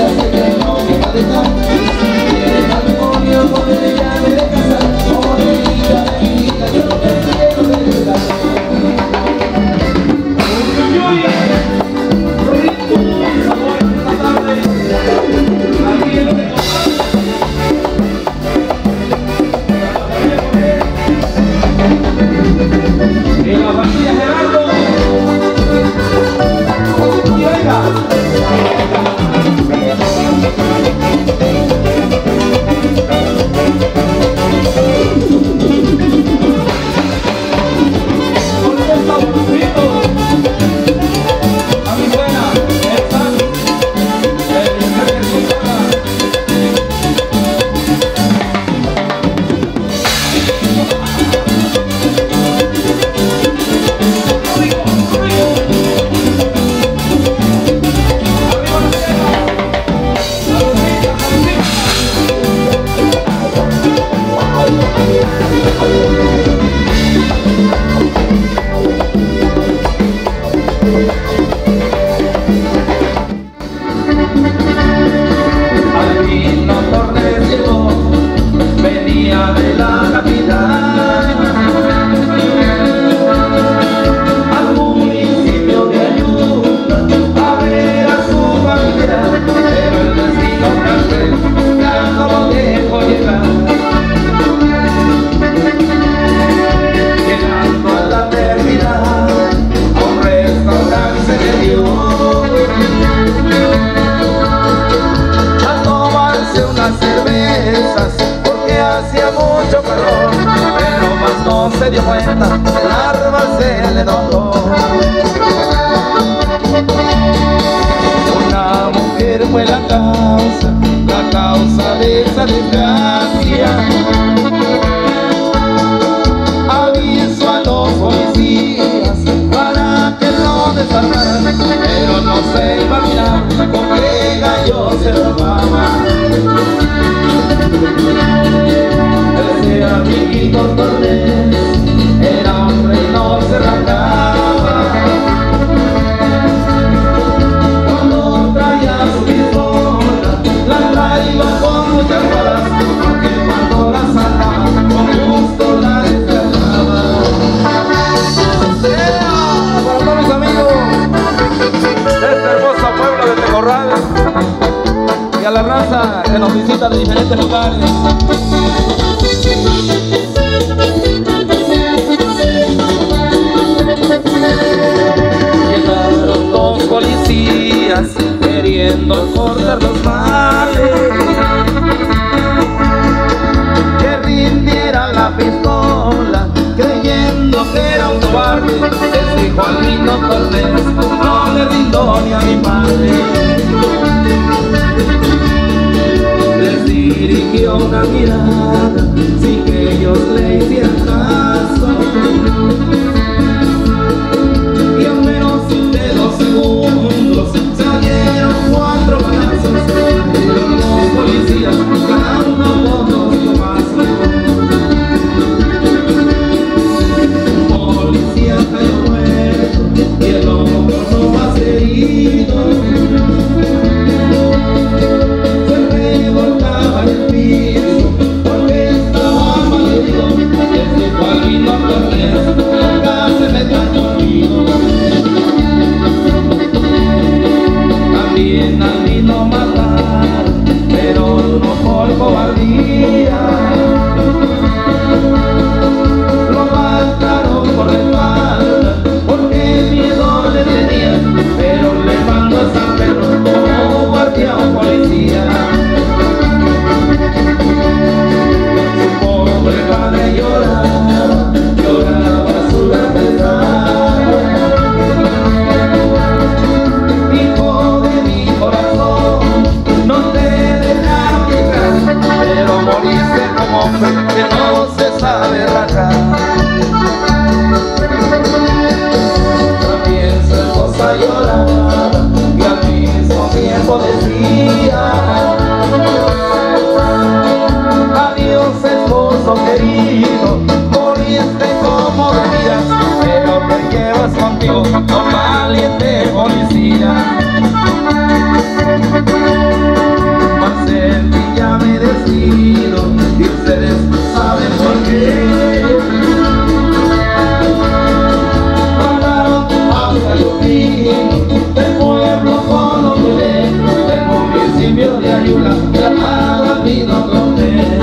ella sé que no me va a dejar. Quiere matrimonio con ella me de casar. Morenita de mi vida, yo no te quiero de verdad. Y la familia Gerardo y venga con esta burrito a mi buena esta el mensaje de al fin no Torres llegó, venía de la capital al municipio de Ayuda a ver a su familia, pero el destino café ya no lo dejó llegar. Llegando a la terminal, a un restaurante se le dio a tomarse unas cervezas porque hacía mucho calor, pero más no se dio cuenta, el arma se le notó. Una mujer fue la causa, la causa de esa desgracia. Aviso a los policías para que lo desarmaran, pero no se imaginan con qué gallo se robaba. Ese amiguito Torres era hombre y no se rasgaba. Cuando traía su pistola, la traía con muchas balas, porque cuando la sacaba, con gusto la descargaba. Para todos mis amigos de este hermoso pueblo de Tecorral y a la raza que nos visita de diferentes lugares. Llegaron los policías queriendo cortar los males, que rindiera la pistola creyendo que era un cobarde. Les dijo al niño Torres, no le rindo ni a mi padre. Les dirigió una mirada sin que ellos le hicieran caso, y en menos de dos segundos salieron cuatro balazos. Dieron los policías cada uno con dos tomazos. Un policía cayó muerto y el otro no más herido. Se revolcaba en el piso porque estaba malherido. Les dijo al ayuda, que la mala vino con él.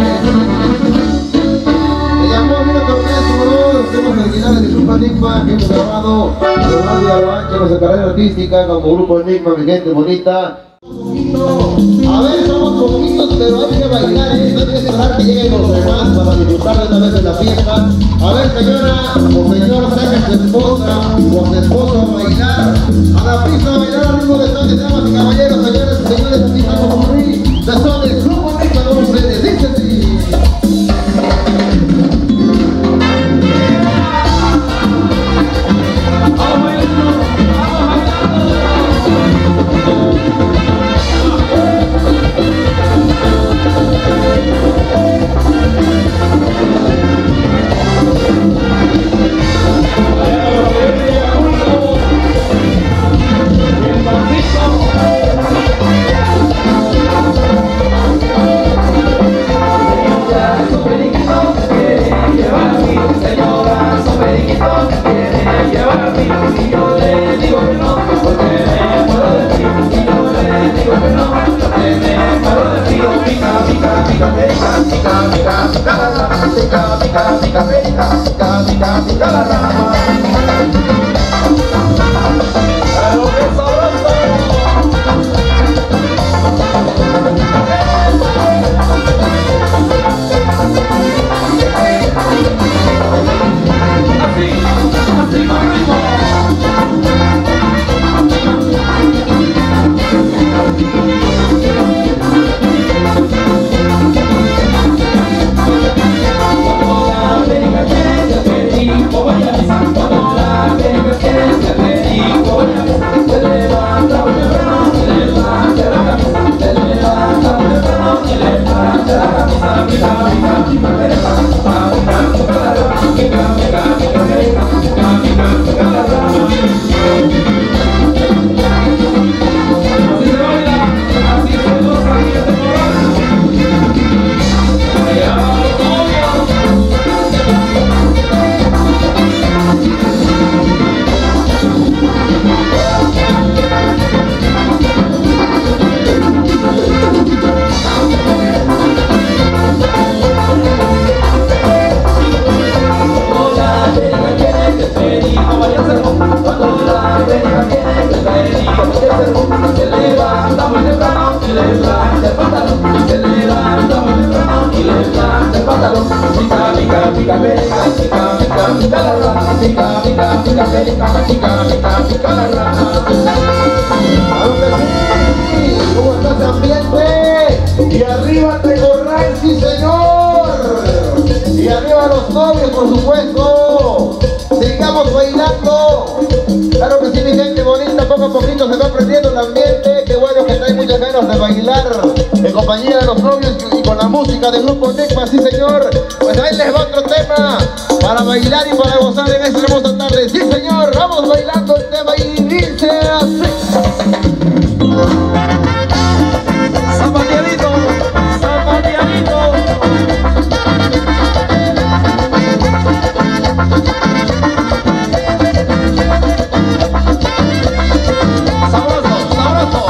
Se llamó Vino Cortés, bro. Somos originales de Grupo Enigma, que hemos grabado en Radio Arroancho, nuestra carrera artística como Grupo Enigma, mi gente bonita. A ver, somos poquitos, pero hay que bailar, ¿eh? No tienes que dejar que lleguen los demás para disfrutar de una vez de la fiesta. A ver, señora o señor, saca a su esposa o a su esposo a bailar. A la pista a bailar al ritmo de Sones, damas y caballeros, señores y señores, aquí estamos con Luis, de Sones, Grupo Enigma con ustedes. Dice así. ¿Cómo está ese ambiente? Y arriba Tegorral, sí señor. Y arriba los novios, por supuesto. Sigamos bailando. Claro que sí, mi gente bonita, poco a poquito se va aprendiendo el ambiente. Qué bueno que hay muchas ganas de bailar en compañía de los novios y con la música del Grupo Enigma, sí señor. Pues ahí les va otro tema para bailar y para gozar en esta hermosa tarde. Sí señor, vamos bailando el tema y dice así. Zapateadito, zapateadito. Sabroso, sabroso.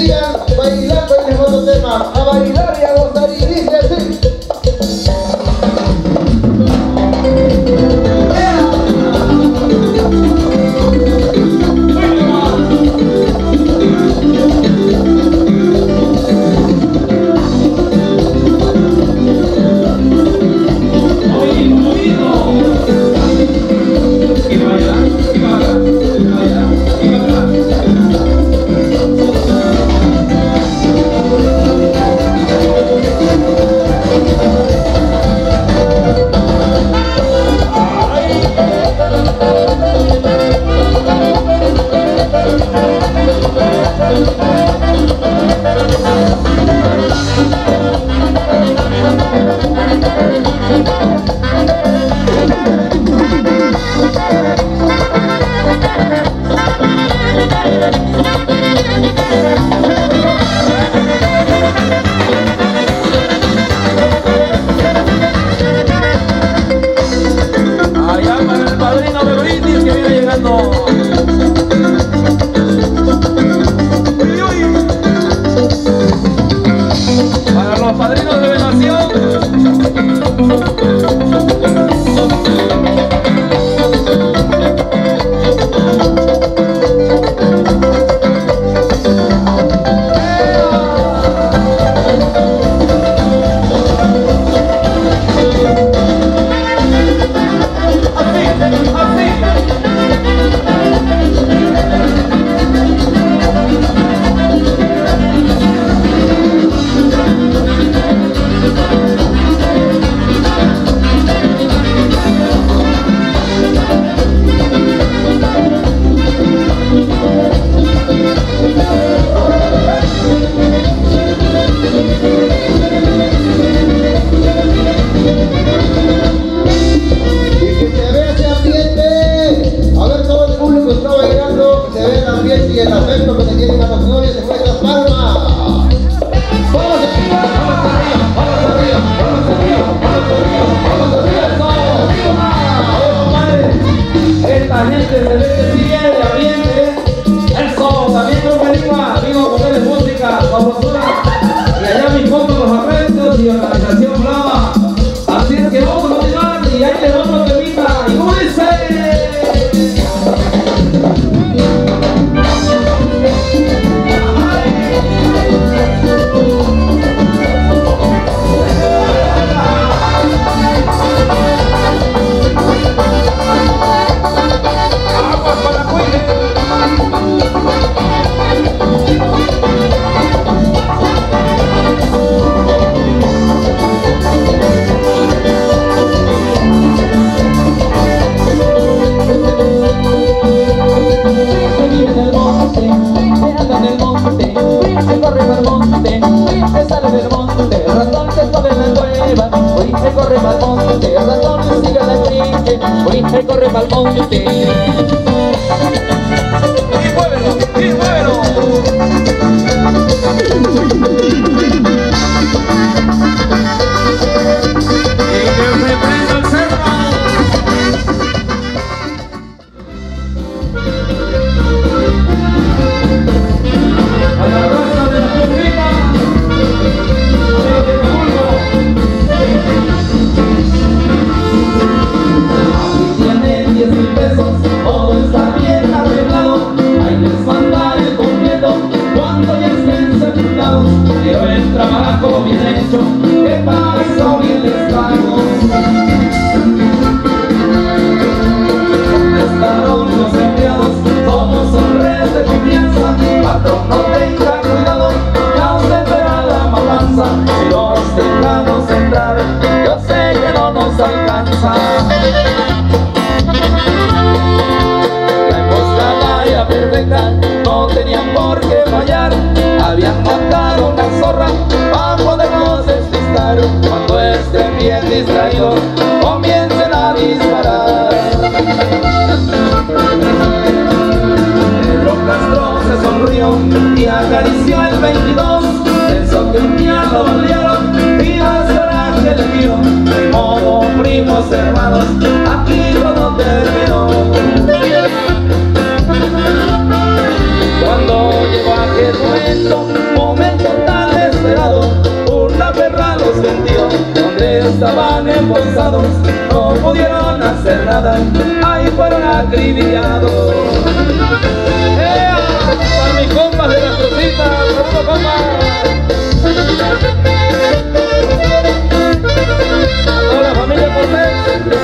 querían bailar, bailes otro tema. A bailar y a gozar y dice así. No tenían por qué fallar, habían matado una zorra para podernos despistar. Cuando estén bien distraídos, comiencen a disparar. Pedro Castro se sonrió y acarició el veintidós. Pensó que un día lo balearon y más coraje le dio. De modo, primos hermanos, aquí todo terminó. Cuando llegó a Jesús momento, momento tan esperado, una perra los vendió, donde estaban embolsados, no pudieron hacer nada, ahí fueron acribillados. ¡Eh! Para mis compas de las crucitas, saludos compas. A toda la familia Cortés.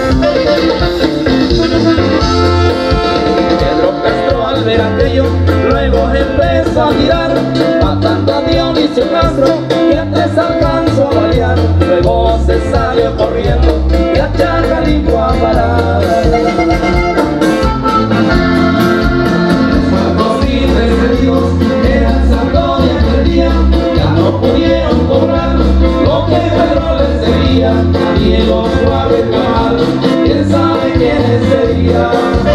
Pedro Castro al ver aquello, luego empezó a girar, matando a Dionisio Castro, y antes alcanzó a balear, luego se salió corriendo, y a Chacalimbo a parar. Eran santo de aquel día, ya no pudieron cobrar lo que Pedro les debía. Diego Suárez Cabal, quién sabe quiénes serían.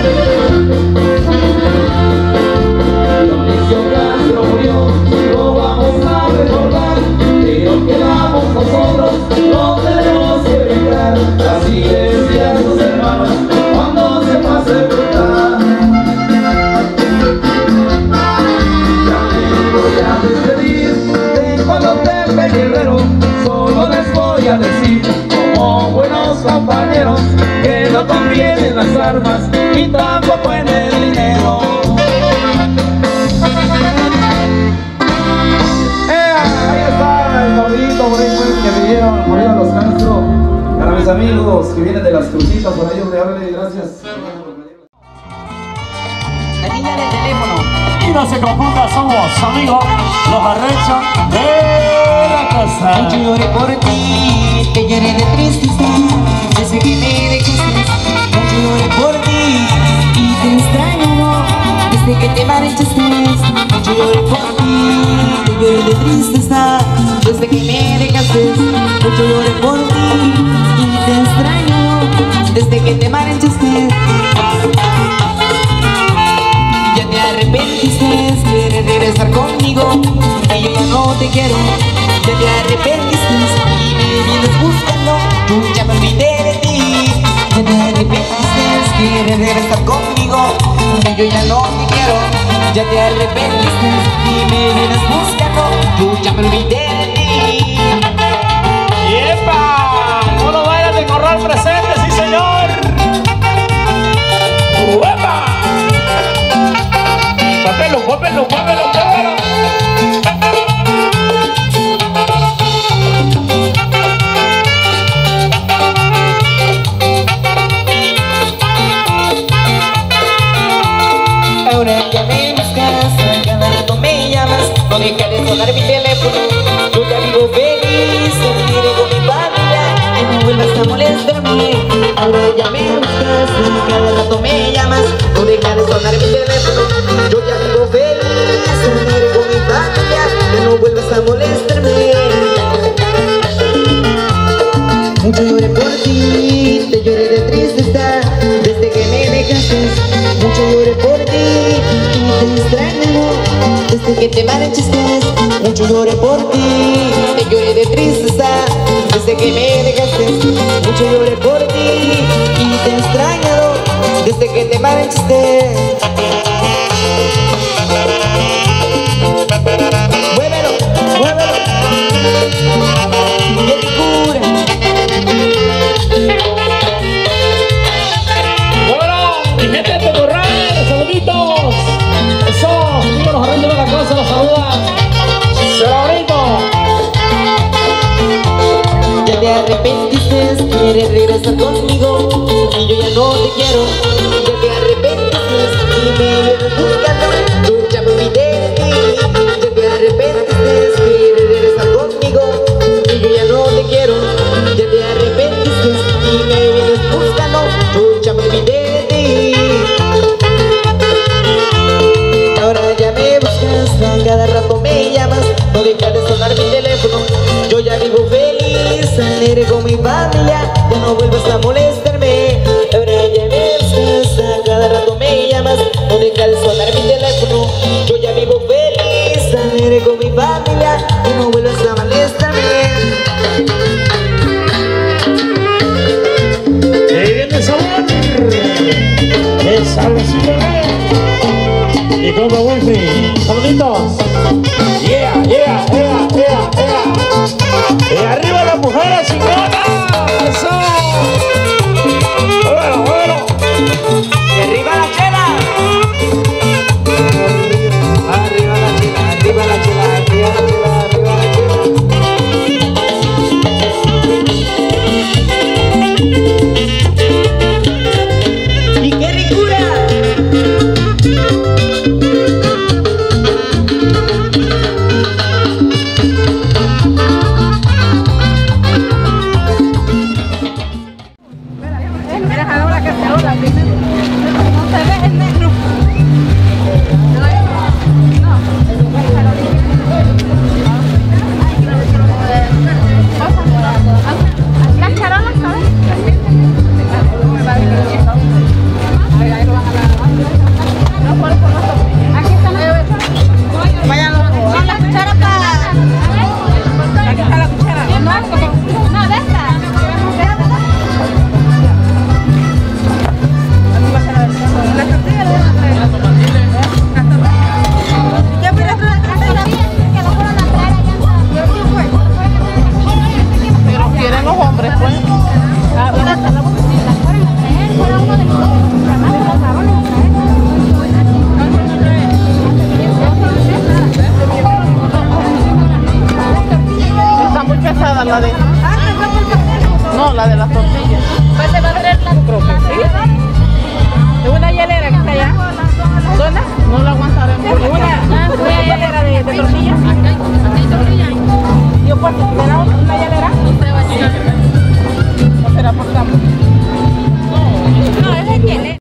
Dionisio Castro murió, lo vamos a recordar, pero quedamos nosotros, no tenemos que brincar. Así decían sus hermanos cuando se fue a sepultar. Voy a despedir de Colotepe Guerrero, solo les voy a decir, como buenos compañeros, que no convienen las armas y tampoco en el dinero. ¡Eh! Ahí está el gordito, por ahí fue que vinieron, murieron los Castro. Para mis amigos que vienen de las crucitas, por ahí donde hable, gracias. La niña del teléfono. Y no se confunda, somos amigos, los arrechos de la casa. Yo lloré por ti, te lloré de tristeza, desde que me dejaste. Yo lloré por ti y te extraño, desde que te marchaste. Yo lloré por ti, te lloré de tristeza, desde que me dejaste. Yo lloré por ti y te extraño, desde que te marchaste. Ya te arrepentiste, quieres regresar conmigo, y yo ya no te quiero. Ya te arrepentiste y me vienes buscando, yo ya me olvidé de ti. Ya te arrepentiste, quieres regresar conmigo, y yo ya no te quiero. Ya te arrepentiste y me vienes buscando, yo ya me olvidé de ti. ¡Yepa! No lo vayas de corral presente, sí señor. ¡Uepa! ¡Muévelo, muévelo, muévelo, muévelo! Ahora ya me buscas, cada rato me llamas, no deja de sonar mi teléfono. Yo ya vivo feliz, iré con mi familia, y no vuelvas a molestarme. Ahora ya me buscas, cada rato me llamas, no deja de sonar mi teléfono. Yo ya vivo feliz, iré con mi familia, y no vuelvas a molestarme. Mucho lloré por ti, te lloré de tristeza, desde que me dejaste. Mucho lloré por ti y te extraño, desde que te marchaste. Mucho lloré por ti, te lloré de tristeza, desde que me dejaste. Mucho lloré por ti y te extraño, desde que te marchaste. Muévelo, muévelo. ¡Qué ricura! Bueno, mi gente de Tocorral, saluditos. Eso, amigos, los arreglos de la casa, los saludan. Se lo bonito. Ya te arrepentiste, quieres regresar conmigo, y yo ya no te quiero. Ya te arrepentiste y me vienes buscando, yo ya me olvidé de ti. Ya te arrepentiste, quieres regresar conmigo, y yo ya no te quiero. Ya te arrepentiste y me vienes buscando, yo ya me olvidé de ti. Ahora ya me buscas, a cada rato me llamas, no deja de sonar mi teléfono. Yo ya vivo feliz, saldré con mi familia, ya no vuelvas a molestarme. Ahora ya me buscas, a cada rato me llamas, no deja de sonar mi teléfono. Yo ya vivo feliz, saldré con mi familia, y no vuelvas a molestarme. Y ahí viene el sabor. El salecito. Y como Winfrey, saluditos. cacerola primero. No se ve el negro. Las charolas, ¿sabes? Aquí están las vayan la cuchara para. Aquí está la cuchara. No, de esta. La tortilla de ¿qué pides tú? Pero quieren los hombres, pues. Está muy pesada la de... No, la de las tortillas. ¿Cuál se va a traer la? Creo que sí. ¿Es una hielera que está allá? ¿Dónde? No la aguantaremos. ¿Es una, una hielera de, de tortillas? Acá hay tortillas. ¿Yo puedo tener una hielera? ¿No será por campo? No, es de hielera.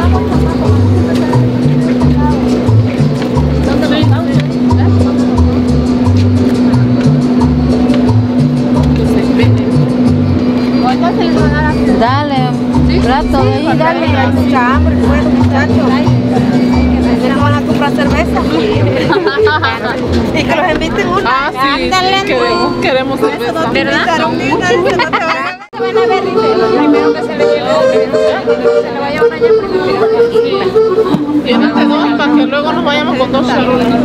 Dale, un rato de ahí, dale. Hay mucha hambre, bueno, muchachos. ¿No van a comprar cerveza? Y que los inviten uno. Ah, sí, sí, queremos, queremos cerveza. ¿Verdad? No te van a ver, dice, lo primero que se le lleve, se le vaya una ya primero. Llévate dos para que luego nos vayamos con dos charolas. Sí,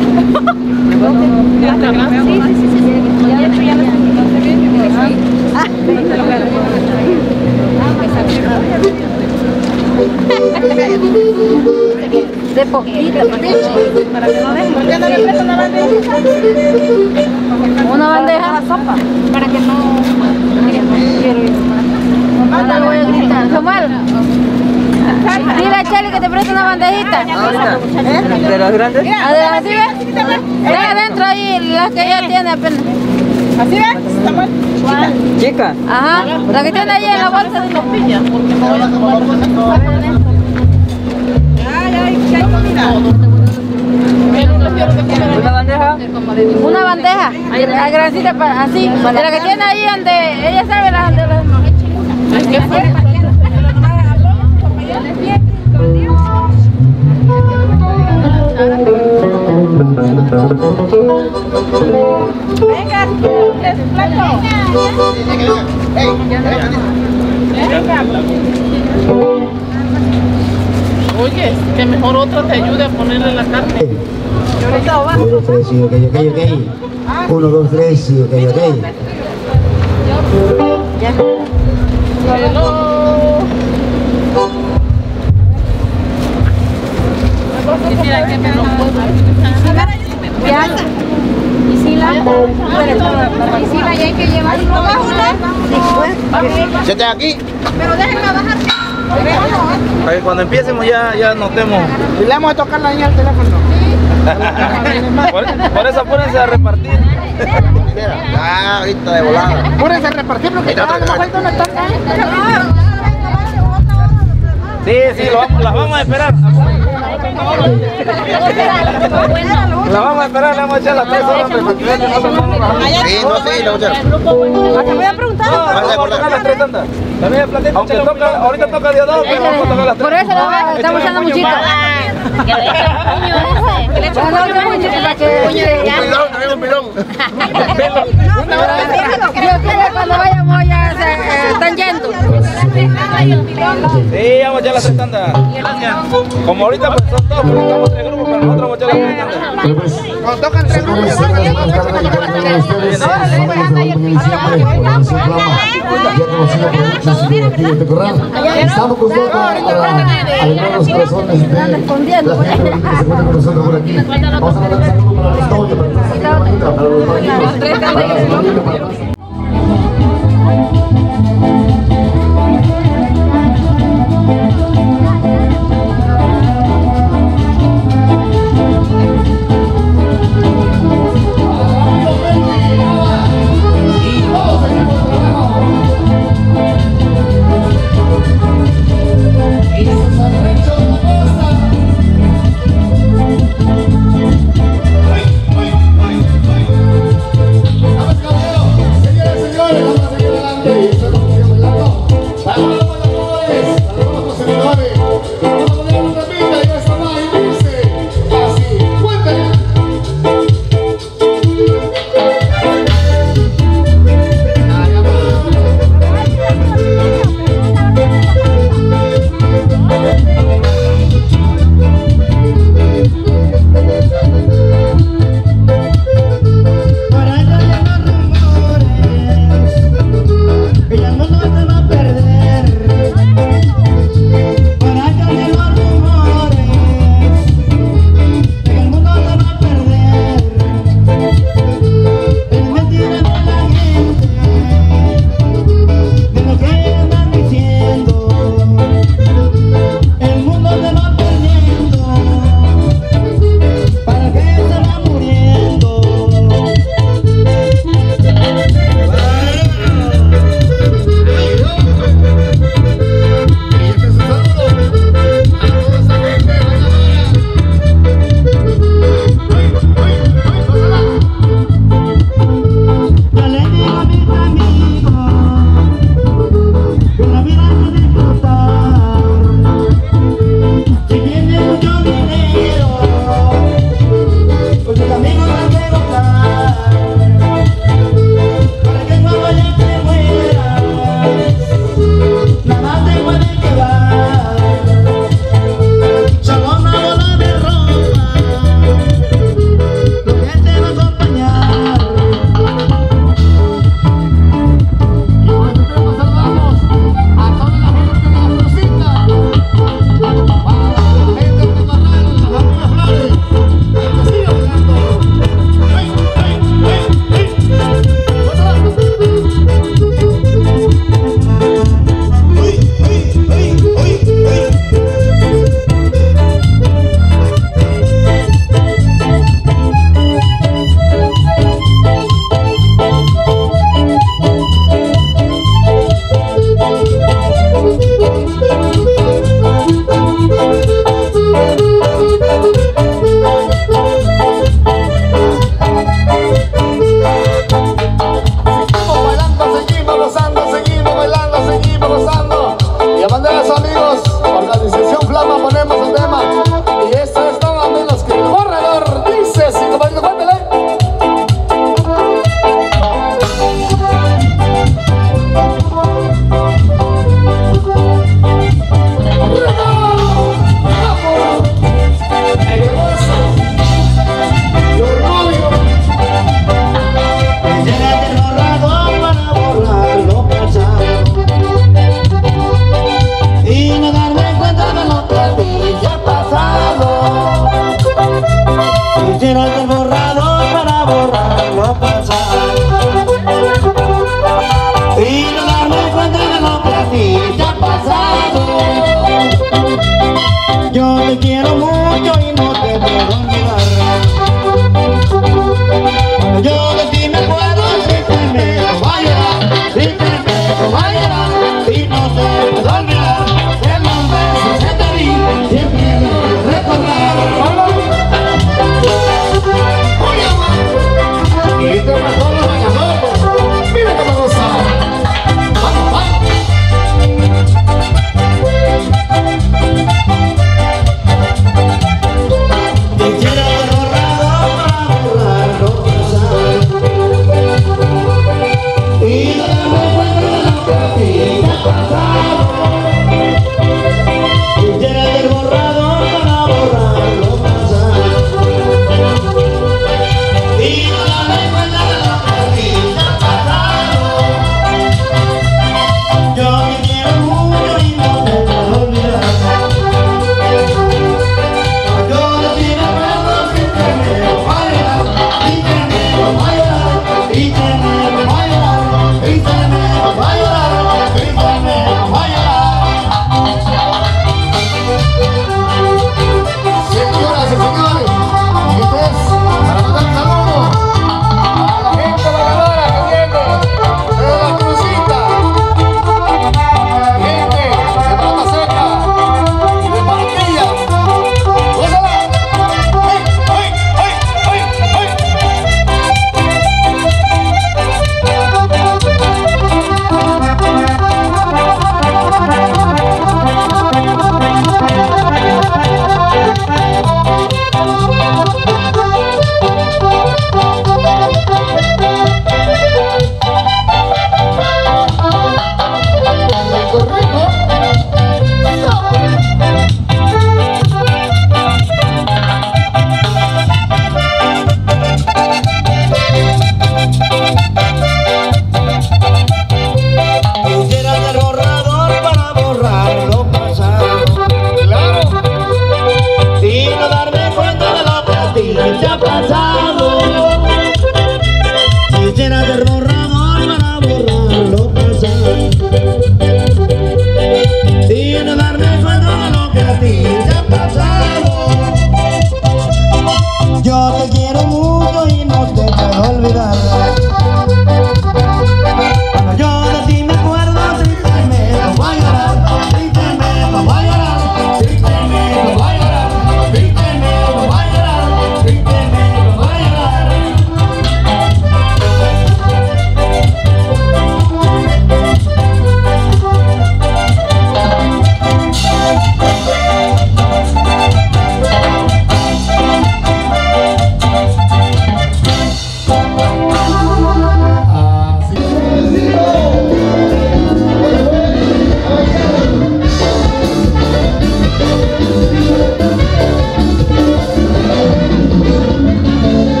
sí, sí, sí. Ya de hecho ya no se ve. De poquito, para que no dejen. ¿Por qué no le prestan una bandeja? Una bandeja. Sopa, para que no... Ahora voy a gritar. Samuel, dile a Chely que te preste una bandejita. ¿De las grandes? ¿Así ves? Deja adentro ahí las que ella tiene apenas. ¿Así ves, Samuel? Chica. Ajá, la que tiene ahí en la bolsa de tortillas, porque no voy a tomar Ay, ay, ¿qué hay comida? ¿Una bandeja? Una bandeja, la grancita para, así, de la que tiene ahí donde ella sabe la de las... ¿Qué fue? Venga, es plato. Oye, que mejor otra te ayude a ponerle la carne. Uno, dos, tres, sí, ok, ok, ok. Uno, dos, tres, sí, ok, ok. Hello. Quisiera que me lo y si la y si la hay que llevar no bajo una Siete aquí. pero déjenme bajar Para que cuando empiecemos ya, ya notemos. Y le vamos a tocar la niña al teléfono. por, por eso apúrense a repartir. Ah, ahorita de volada. Apúrense a repartir porque ya no falta una taza. Sí, sí, lo vamos, las vamos a esperar. La vamos a esperar, le vamos a echar las tres horas para que vean que no se pongan. Sí, no, sí, le voy a echar. te voy a preguntar No, vamos a tocar las tres tandas. También el platito, aunque toca, ahorita toca de a dos, pero vamos a tocar las tres. Por eso no, estamos echando muchito. que le eche el puño ese que le eche el puño mucho para que Un pilón, también un pilón. Yo quiero cuando vayamos ya se están yendo. Sí, vamos a echar las tres tandas. Como ahorita pues son dos, porque estamos tres grupos, pero nosotros vamos a echar las tres tandas. Cuando tocan tres grupos, estamos con todos para alegrar los corazones de la gente que se encuentra con nosotros por aquí. Vamos a mandar un saludo para la historia, para la señorita, para los maridos, para las familias, para los... señores, a todos los seguidores. Vamos a poner una tapita y esta va y dice así. Cuéntenle. Y nada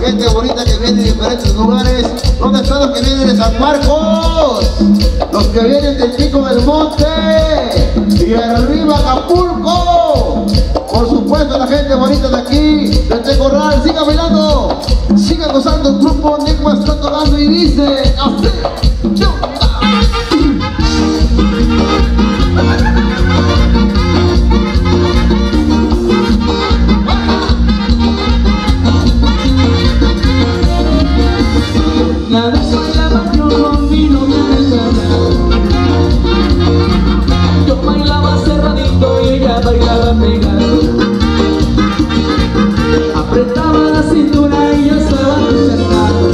gente bonita que viene de diferentes lugares. ¿Dónde están los que vienen de San Marcos? Los que vienen del Pico del Monte y arriba Acapulco. Por supuesto, la gente bonita de aquí, de este corral. Siga bailando, siga gozando. El grupo Enigma está tocando y dice así. Nada bailaba yo con mi novia en el canal. Yo bailaba cerradito y ella bailaba pegado. Apretaba la cintura y yo estaba encerrado.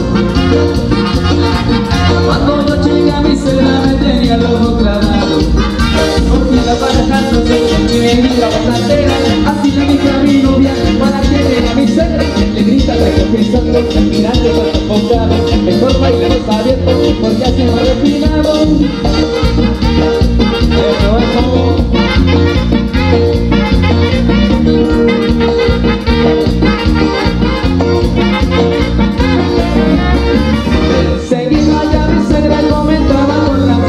Cuando yo llegué a mi celda me tenía el ojo clavado. Porque la barajándose y me grita bastantera. Así le dije a mi novia para que vea mi celda. Le grita recompensando, mirando para enfocado. Mejor bailemos abiertos porque así no refinado. Eso es todo. Seguido allá mi suegra comentaba con la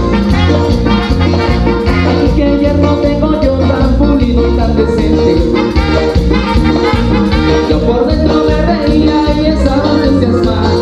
gente que hierro tengo yo tan pulido y tan decente. Yo por dentro me reía y estaba entusiasmado.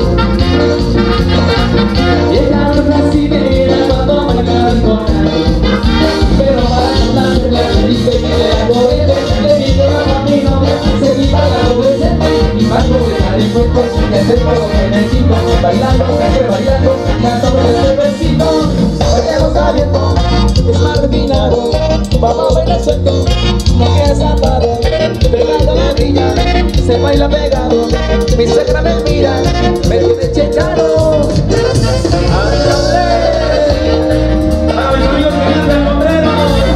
Y ella no recibía cuando bailaba el conado. Pero para cantarle le dije que le hago bien. Le dije a mi novia, seguí bailando decente. Y más por dejar el cuerpo, y hacer todo en el chico. Bailando, siempre bailando, cantando este besito. Bailemos abierto, es más refinado. Vamos a bailar suelto, no quedes atado. Pegado a la orilla, se baila pegado. Mi suegra me mira, me tiene chechado. Para mis amigos que vienen del Potrero.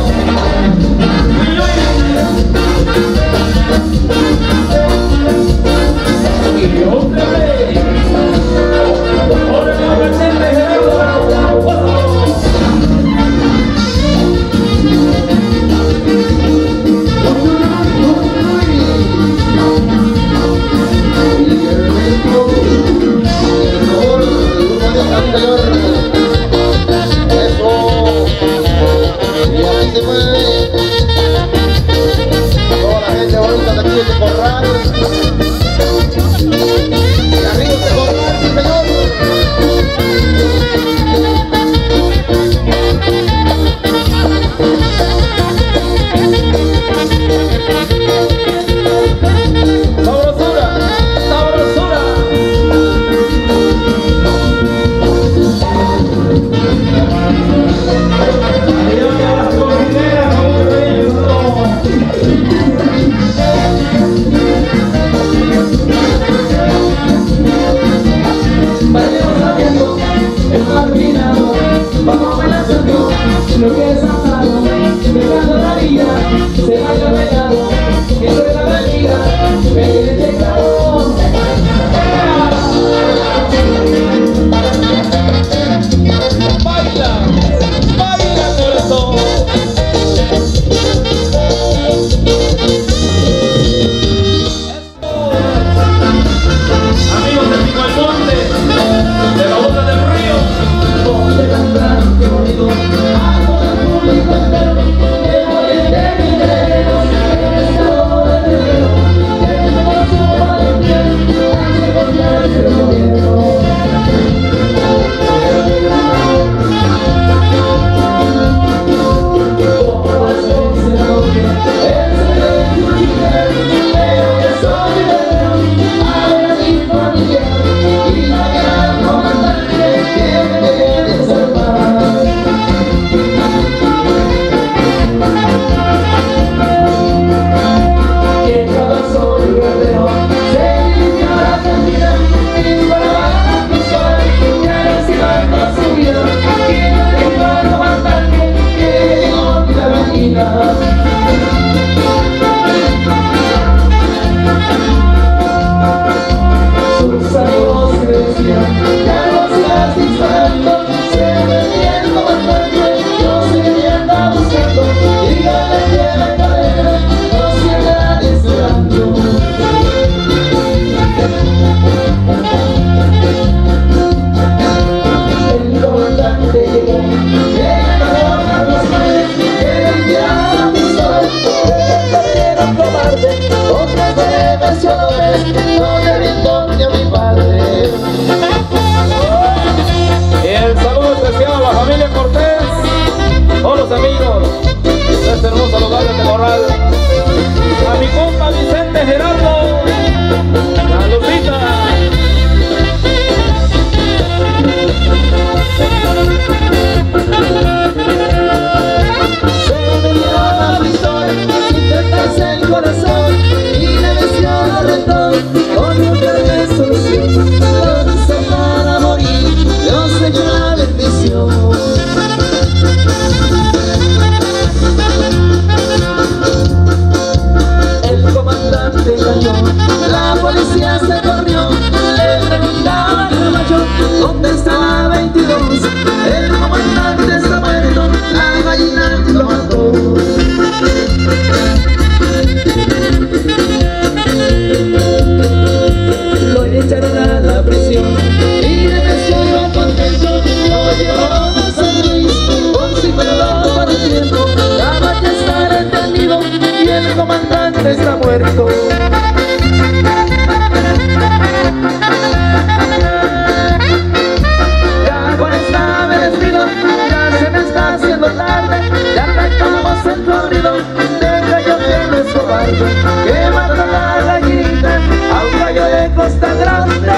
Y otra vez. Ahora me voy a hacer Gerardo Bravo. Y no le brindó ni a mi padre. Y el saludo especial a la familia Cortés, todos los amigos de este hermoso lugar de Tecorral, a mi compa Vicente Gerardo, a Lucita. Se me dio la pistola sin tratarse el corazón y me venció el retón con un de solución. Lo hizo para morir, Dios le dio la bendición. El comandante cayó, la policía se corrió, le preguntaba al mayor dónde estaba veintidós. El comandante está muerto, la gallina lo mató. Lo echaron a la prisión y de prisión iba contento. Lo llevaron a San Luis con psicólogo por un tiempo. Daba que estar entendido y el comandante está muerto. Ya con esta vestido, ya se me está haciendo tarde. Ya arrancamos el corrido, deja yo que no es cobarde, que mata la gallinita a un gallo de Costa Grande.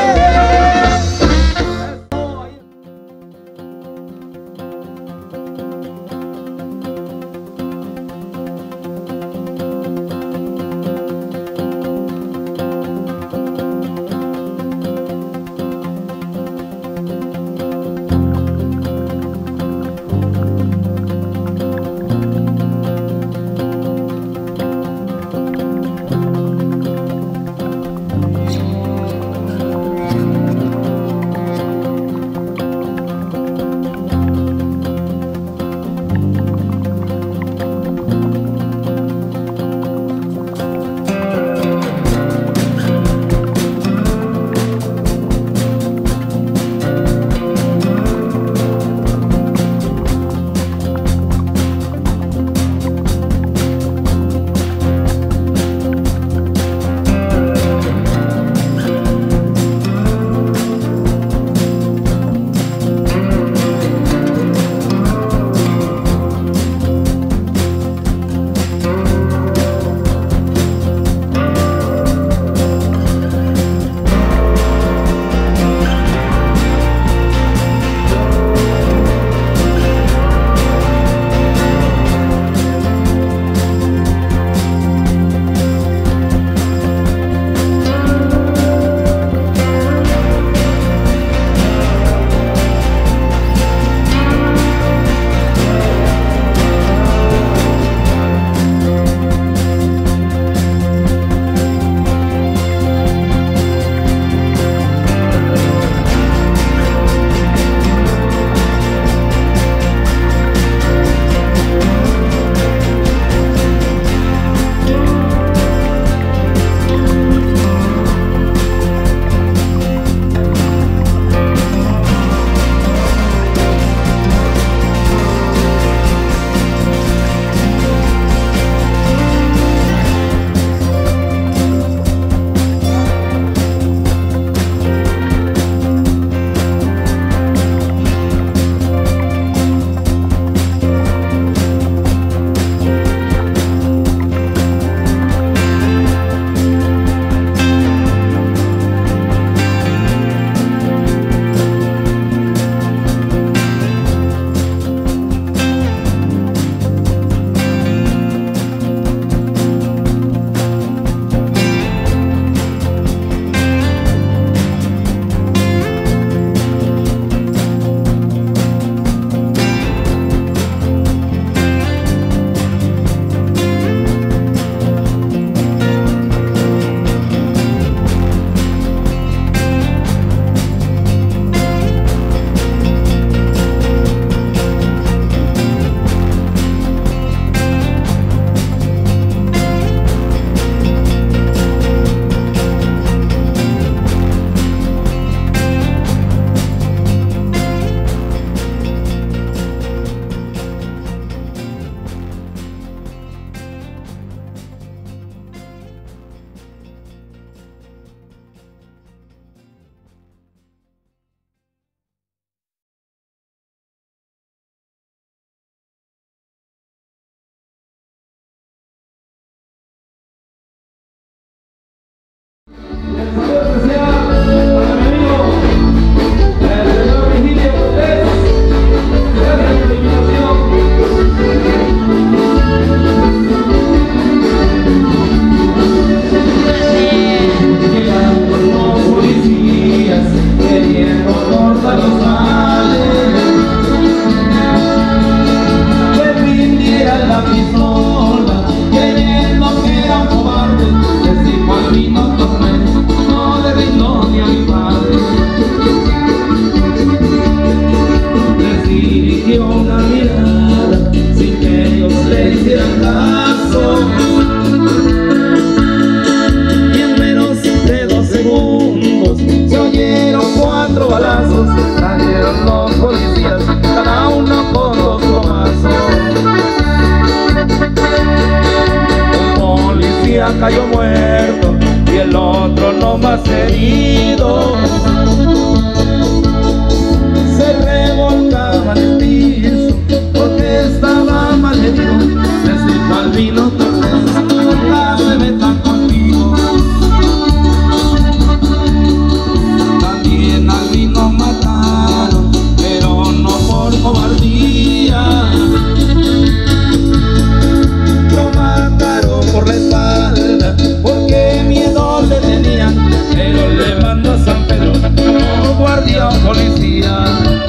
Cayó muerto y el otro no más herido. Se revolcaba en el piso porque estaba mal herido. Les dijo al vino Torres, nunca se metan conmigo. También al vino mataron, pero no por cobardía. Lo mataron por la espalda porque miedo le tenían, pero le mandó a San Pedro como guardia o policía.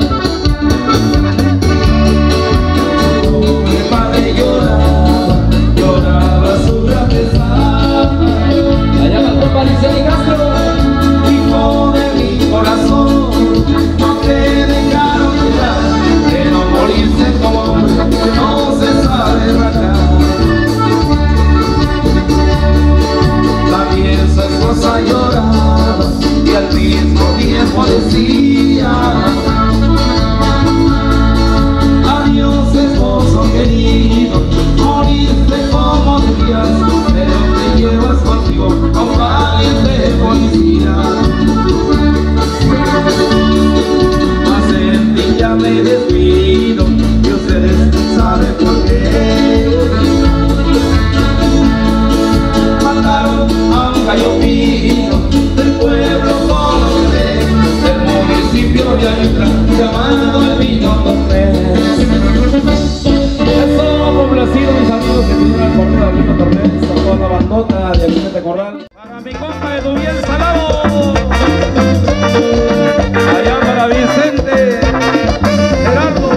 Mi padre lloraba, lloraba su grandeza. Allá va tu Palicia y Castro, hijo de mi corazón, no te dejaron llorar, pero morirse como hombre no se sabe rajar. También su esposa lloraba y al mismo tiempo decía: adiós esposo querido, moriste como decías, pero te llevas contigo con valiente policía. Mas en ti ya me despido y ustedes saben por qué. Mataron a un gallo fino del pueblo Coloré, del municipio de Ayutra, llamado el Vino Torres. Eso complacido, mis amigos que vinieron al correr del Vino Torres, a toda la bandota de Vicente Corral. Para mi compa Eduviel Salado, allá para Vicente Gerardo.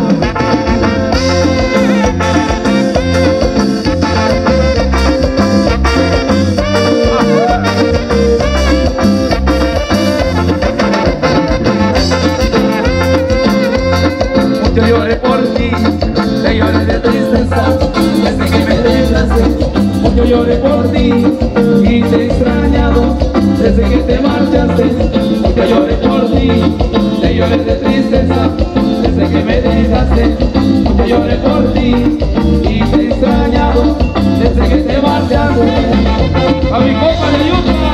Yo lloré por ti, te lloré de tristeza, desde que me dejaste. Yo lloré por ti y te he extrañado, desde que te marchaste. Yo lloré por ti, te lloré de tristeza, desde que me dejaste. Yo lloré por ti y te he extrañado, desde que te marchaste. A mi copa de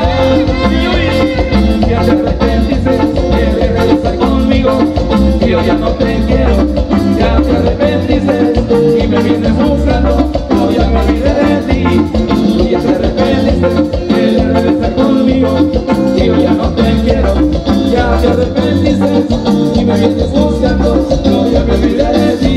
yuca, ya te arrepentiste, quieres regresar conmigo, y yo ya no te quiero. Ya te arrepentiste y me vienes buscando, yo ya me olvidé de ti. Tú ya te arrepentiste, quieres regresar conmigo, y yo ya no te quiero. Ya te arrepentiste y me vienes buscando, yo ya me olvidé de ti.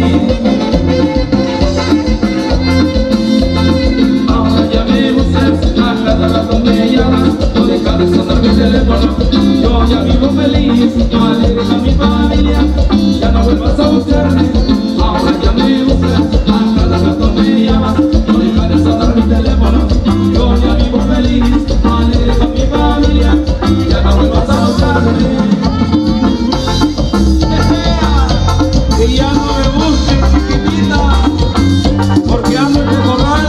Ahora ya me buscas, a cada rato me llamas, no dejas de sonar mi teléfono. Yo ya vivo feliz, yo alegre a mi familia, ya no vuelvas a buscarme. Ahora ya me buscas, a cada rato me llamas, no dejas de sonar mi teléfono. Yo ya vivo feliz, yo alegre a mi familia, ya no vuelvas a buscarme. Y ya no me busques, chiquitita, porque ando en el corral.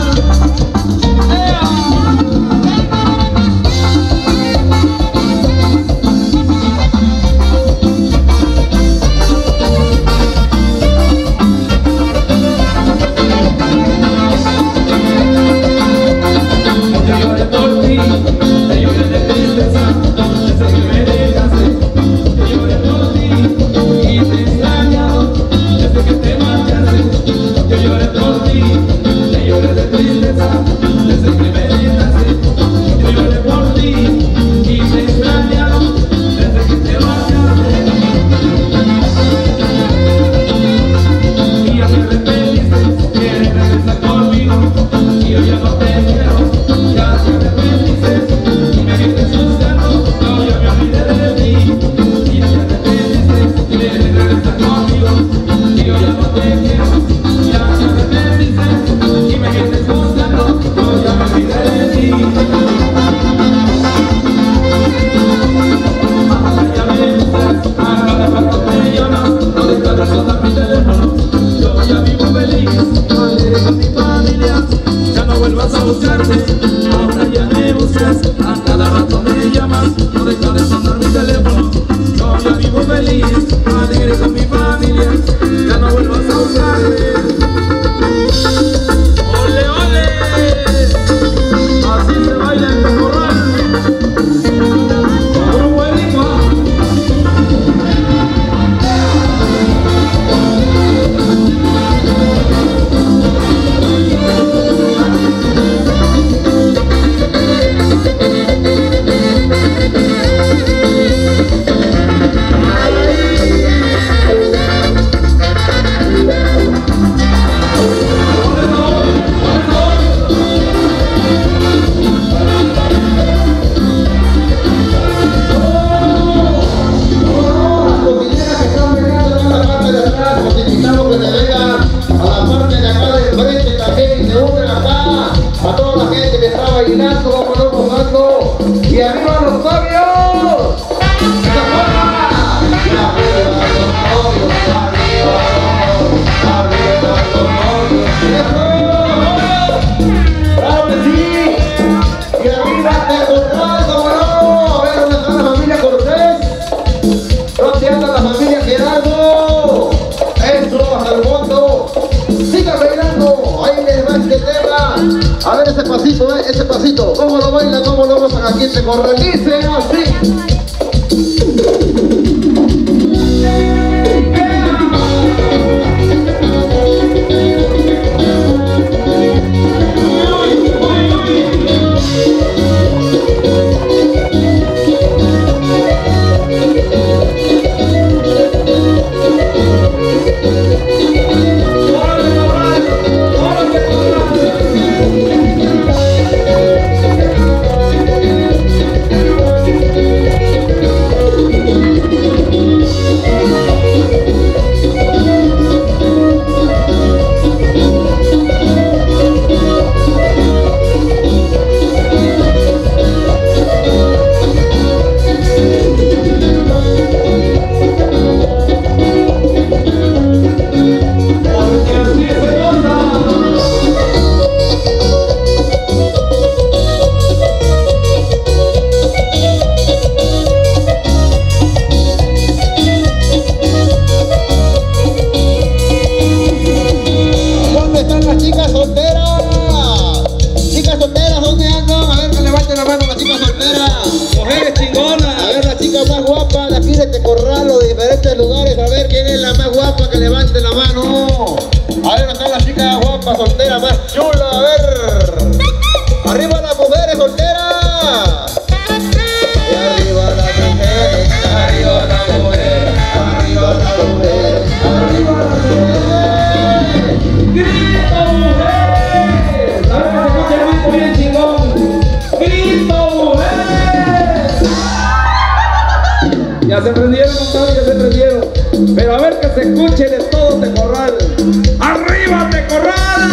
Ya se prendieron, compadre, ya se prendieron. Pero a ver que se escuche de todo Tecorral. ¡Arriba, Tecorral!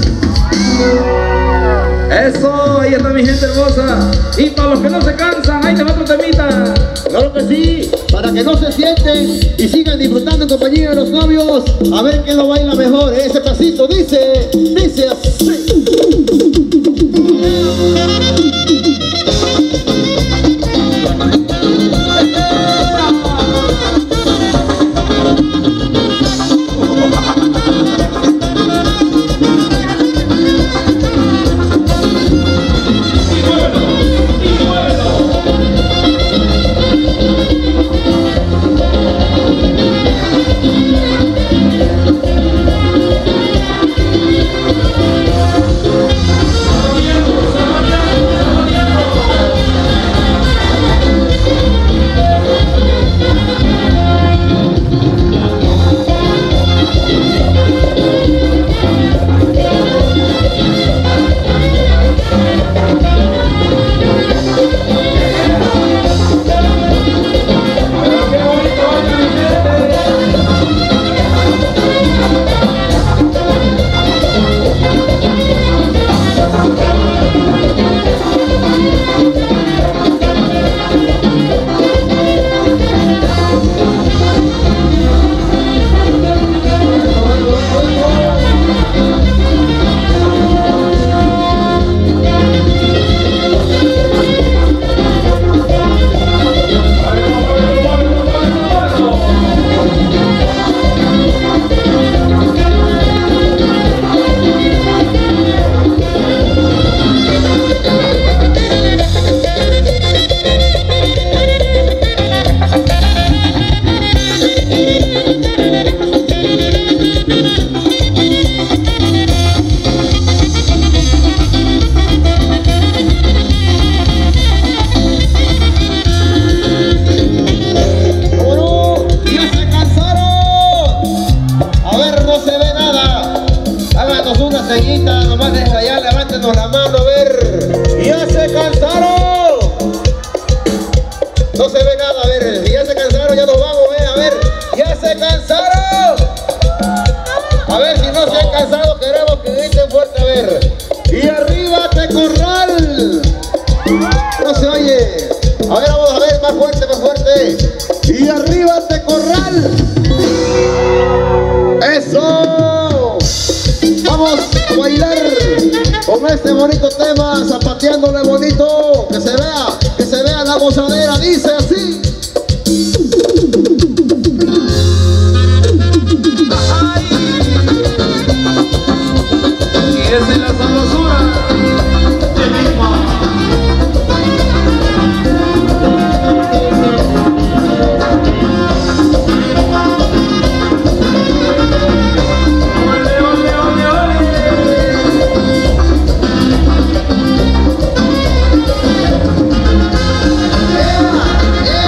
Eso, ahí está mi gente hermosa. Y para los que no se cansan, ahí te va otro temita. Claro que sí, para que no se sienten y sigan disfrutando en compañía de los novios. A ver quién lo baila mejor. Ese pasito dice, dice así. ver, ya se cansaron. No se ve nada, a ver, si ya se cansaron, ya nos vamos, eh, a ver, ya se cansaron. A ver, si no se han cansado, queremos que griten fuerte, a ver. Y arriba Tecorral. No se oye. A ver, vamos a ver, más fuerte, más fuerte. Y arriba Tecorral. ¡Eso! Vamos a bailar con este bonito tema, zapateándole bonito. Que se vea, que se vea la gozadera. Dice así. Y es en la sabrosura de misma. ¡Ea!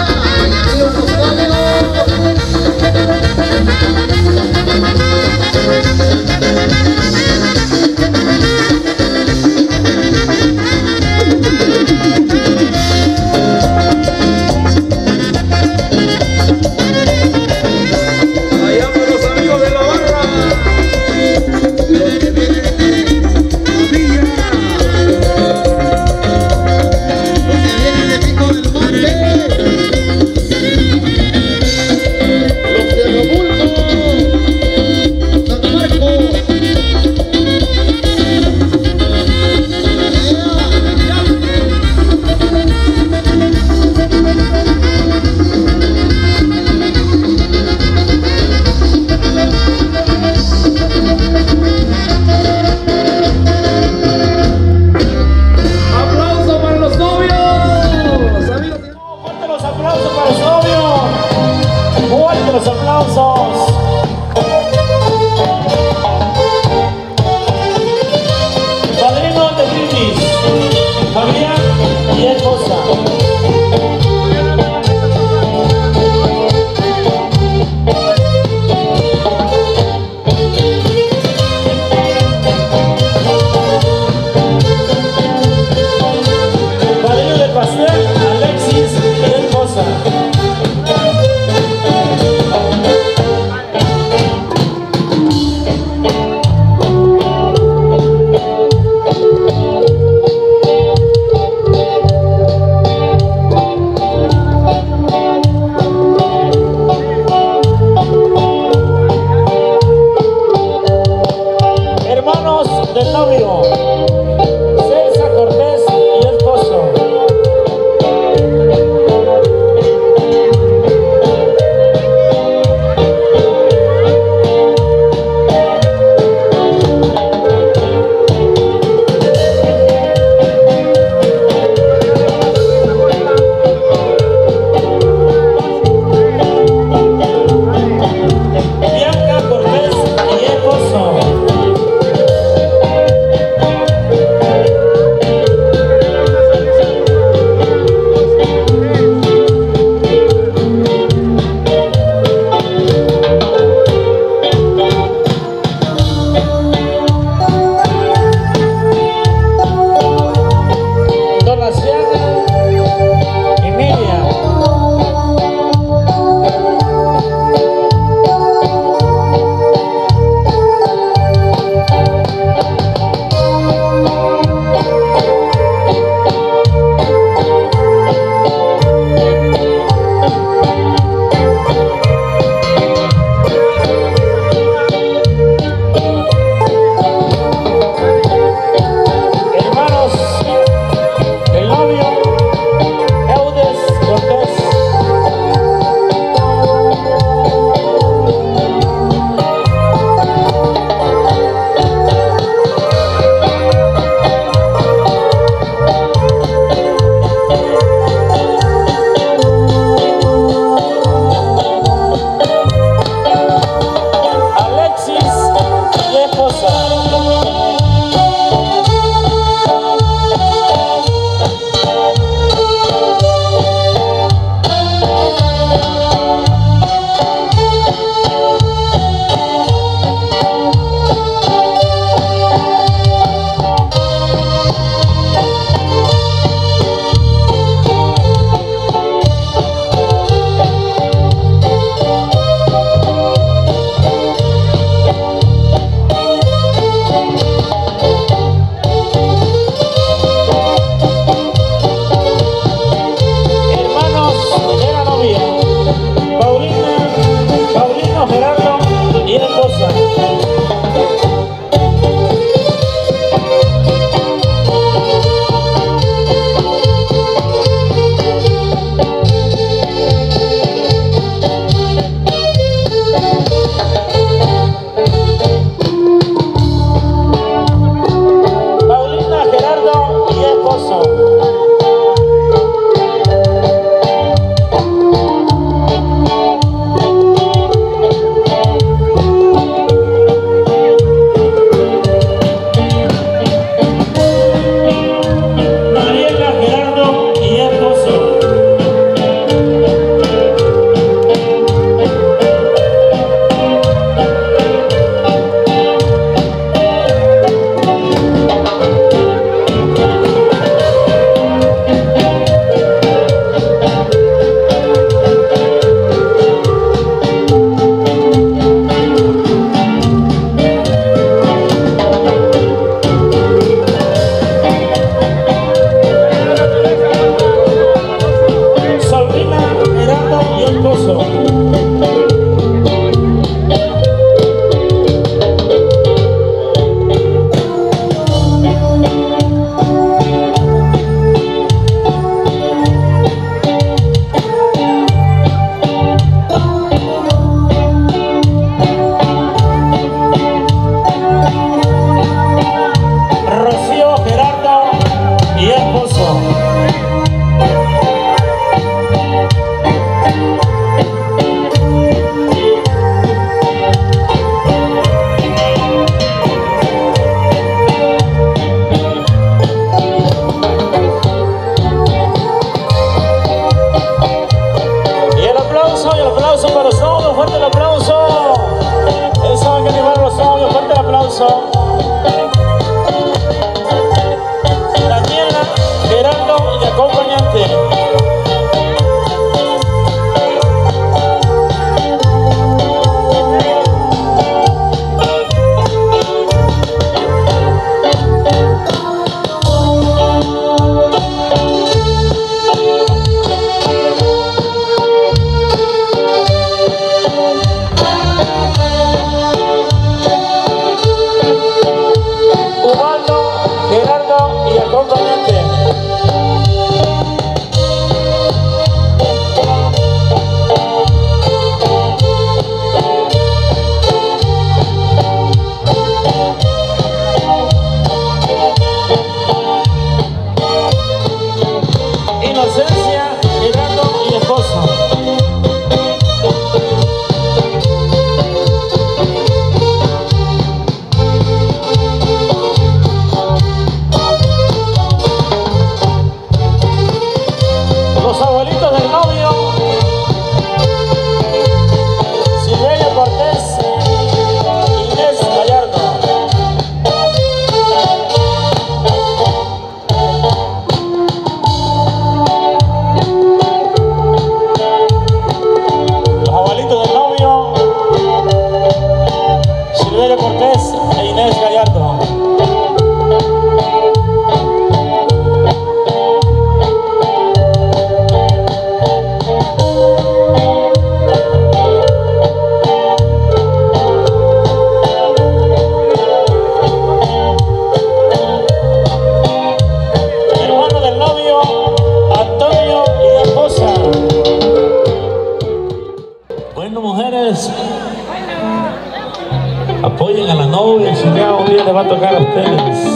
Apoyen a la novia, si ya un día le va a tocar a ustedes.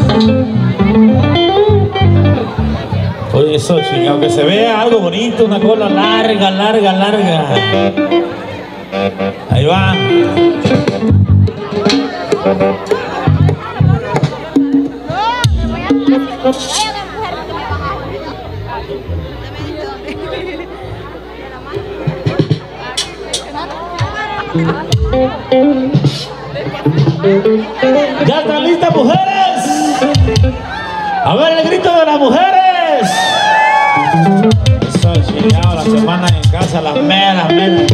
Oye, eso, chingado, que se vea algo bonito, una cola larga, larga, larga. Ahí va. ¿Ya están listas, mujeres? A ver el grito de las mujeres. Eso, chingado, la semana en casa, las meras, meras.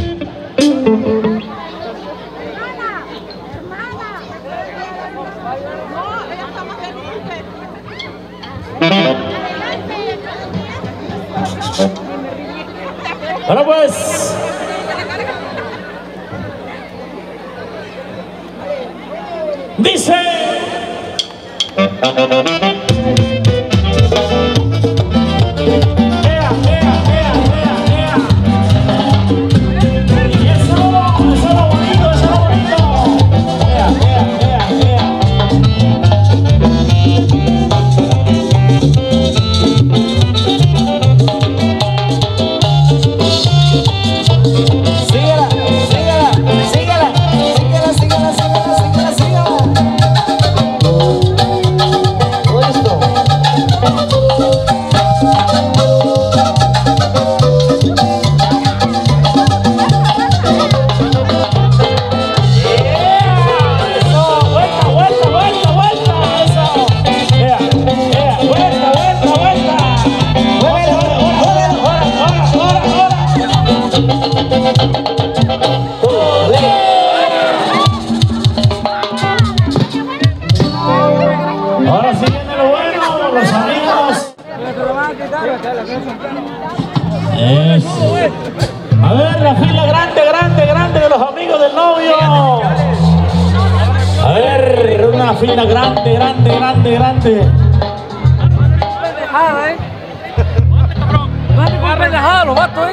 Ahora pues. Dice. Ahora sí viene lo bueno, los amigos. Eso. A ver, la fila grande, grande, grande de los amigos del novio. A ver, una fila grande, grande, grande, grande. Los vatos, ¿eh?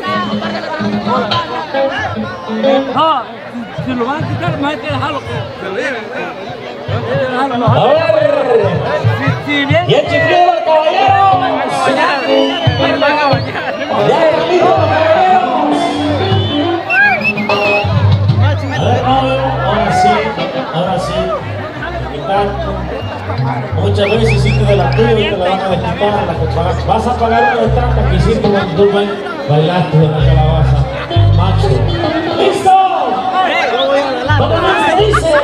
No, si lo van a quitar, más hay que dejarlo que se lo lleven. A ver, y el chiflido de los caballeros. Ya están listos los caballeros. A ver, ahora sí, ahora sí. Muchas veces hiciste de la tuya y te la van a desquitar. Vas a pagar una de tantas que hiciste cuando tú bailaste de la calabaza. Macho. ¡Listo! ¿Cómo se dice?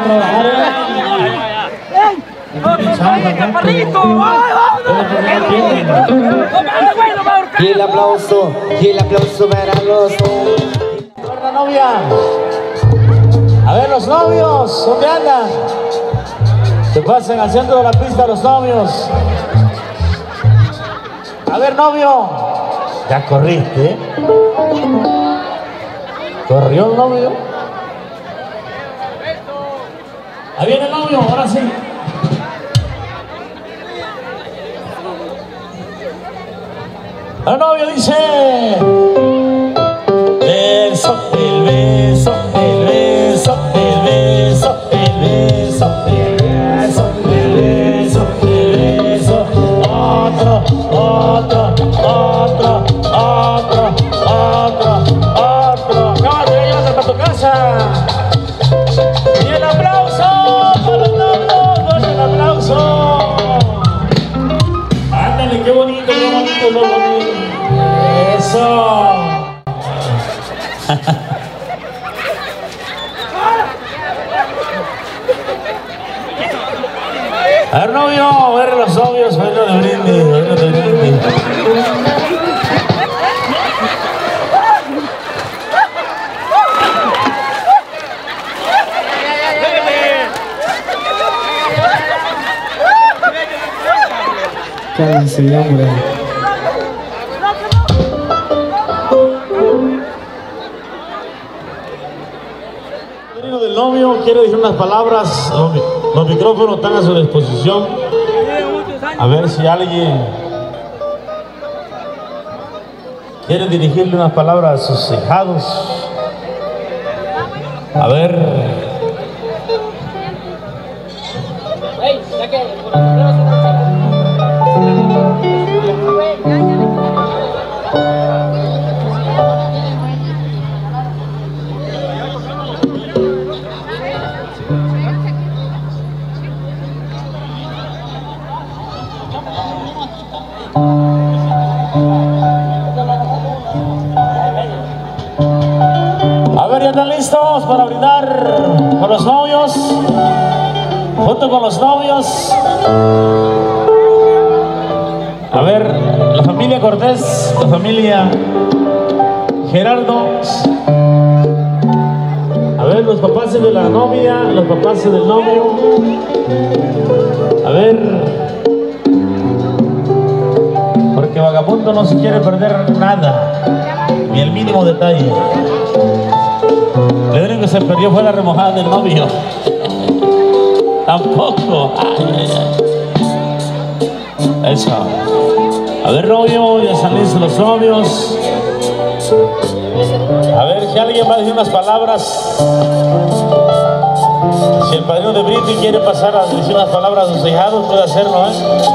trabajar. ¡Oye, chaparrito! Y el aplauso, y el aplauso para los... La novia. A ver, los novios, ¿dónde andan? Se pasan al centro de la pista los novios. A ver, novio. Ya corriste, ¿eh? ¿Corrió el novio? Ahí viene el novio, ahora sí. El novio dice: beso, el beso, el beso, el beso, el beso, el beso, el beso, el beso, otro, otro, otro, otro, otro, otro. Acabas de llevarse para tu casa. Y el aplauso para los novios, con el aplauso. Ándale, qué bonito, qué bonito, qué bonito. Eso. A ver, novio, a ver los novios, bailo de brindis, bailo de brindis. Cállense, hombre. El novio quiere decir unas palabras, los, los micrófonos están a su disposición. A ver si alguien quiere dirigirle unas palabras a sus hijados. A ver. A ver, ya están listos para brindar con los novios, junto con los novios. A ver, la familia Cortés, la familia Gerardo. A ver, los papás de la novia, los papás del novio. A ver, porque Vagabundo no se quiere perder nada, ni el mínimo detalle. Lo único que se perdió fue la remojada del novio. Tampoco. Ay, ay, ay. Eso. A ver, novio, ya están listos los novios. A ver si alguien va a decir unas palabras. Si el padrino de brindis quiere pasar a decir unas palabras a sus hijados, puede hacerlo, ¿eh?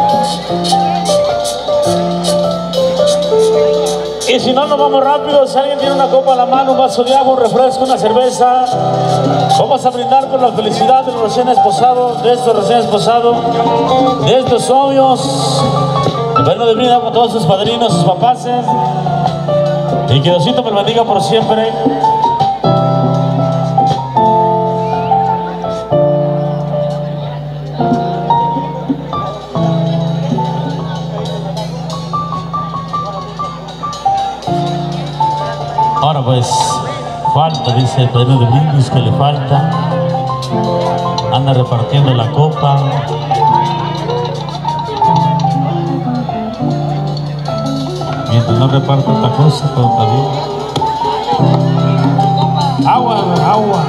Y si no, nos vamos rápido. Si alguien tiene una copa a la mano, un vaso de agua, un refresco, una cerveza, vamos a brindar por la felicidad de los recién esposados, de estos recién esposados, de estos novios. El padrino de brindis con todos sus padrinos, sus papás. Y que Diosito me lo bendiga por siempre. Ahora pues, falta, dice el padrino de brindis, que le falta. Anda repartiendo la copa. Mientras no reparta esta cosa, todo está bien. Agua, agua.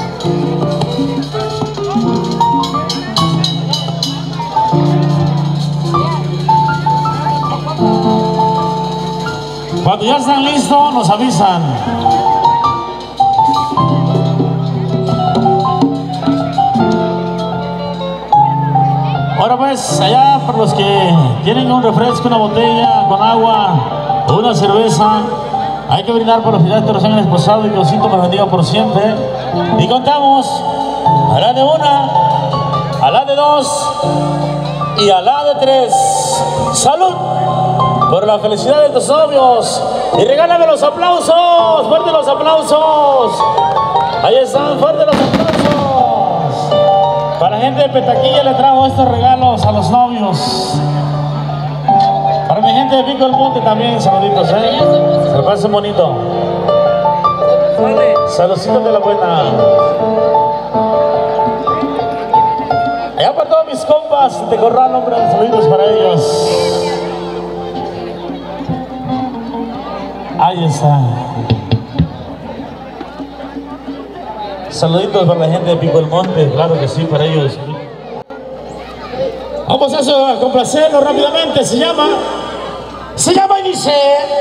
Cuando ya están listos, nos avisan. Ahora pues, allá por los que tienen un refresco, una botella con agua o una cerveza, hay que brindar por los finales de recién esposados y que Diosito me bendiga por siempre. Y contamos a la de una, a la de dos y a la de tres. ¡Salud! Por la felicidad de tus novios. Y regálame los aplausos. Fuerte los aplausos. Ahí están, fuerte los aplausos. Para la gente de Petaquilla le trajo estos regalos a los novios. Para mi gente de Pico del Monte también, saluditos, ¿eh? Se lo pasen bonito. Saluditos de la buena. Allá para todos mis compas de Corral, hombre, saluditos para ellos. Ahí está. Saluditos para la gente de Pico del Monte, claro que sí, para ellos. Vamos a eso, a complacerlo rápidamente. Se llama, se llama y dice...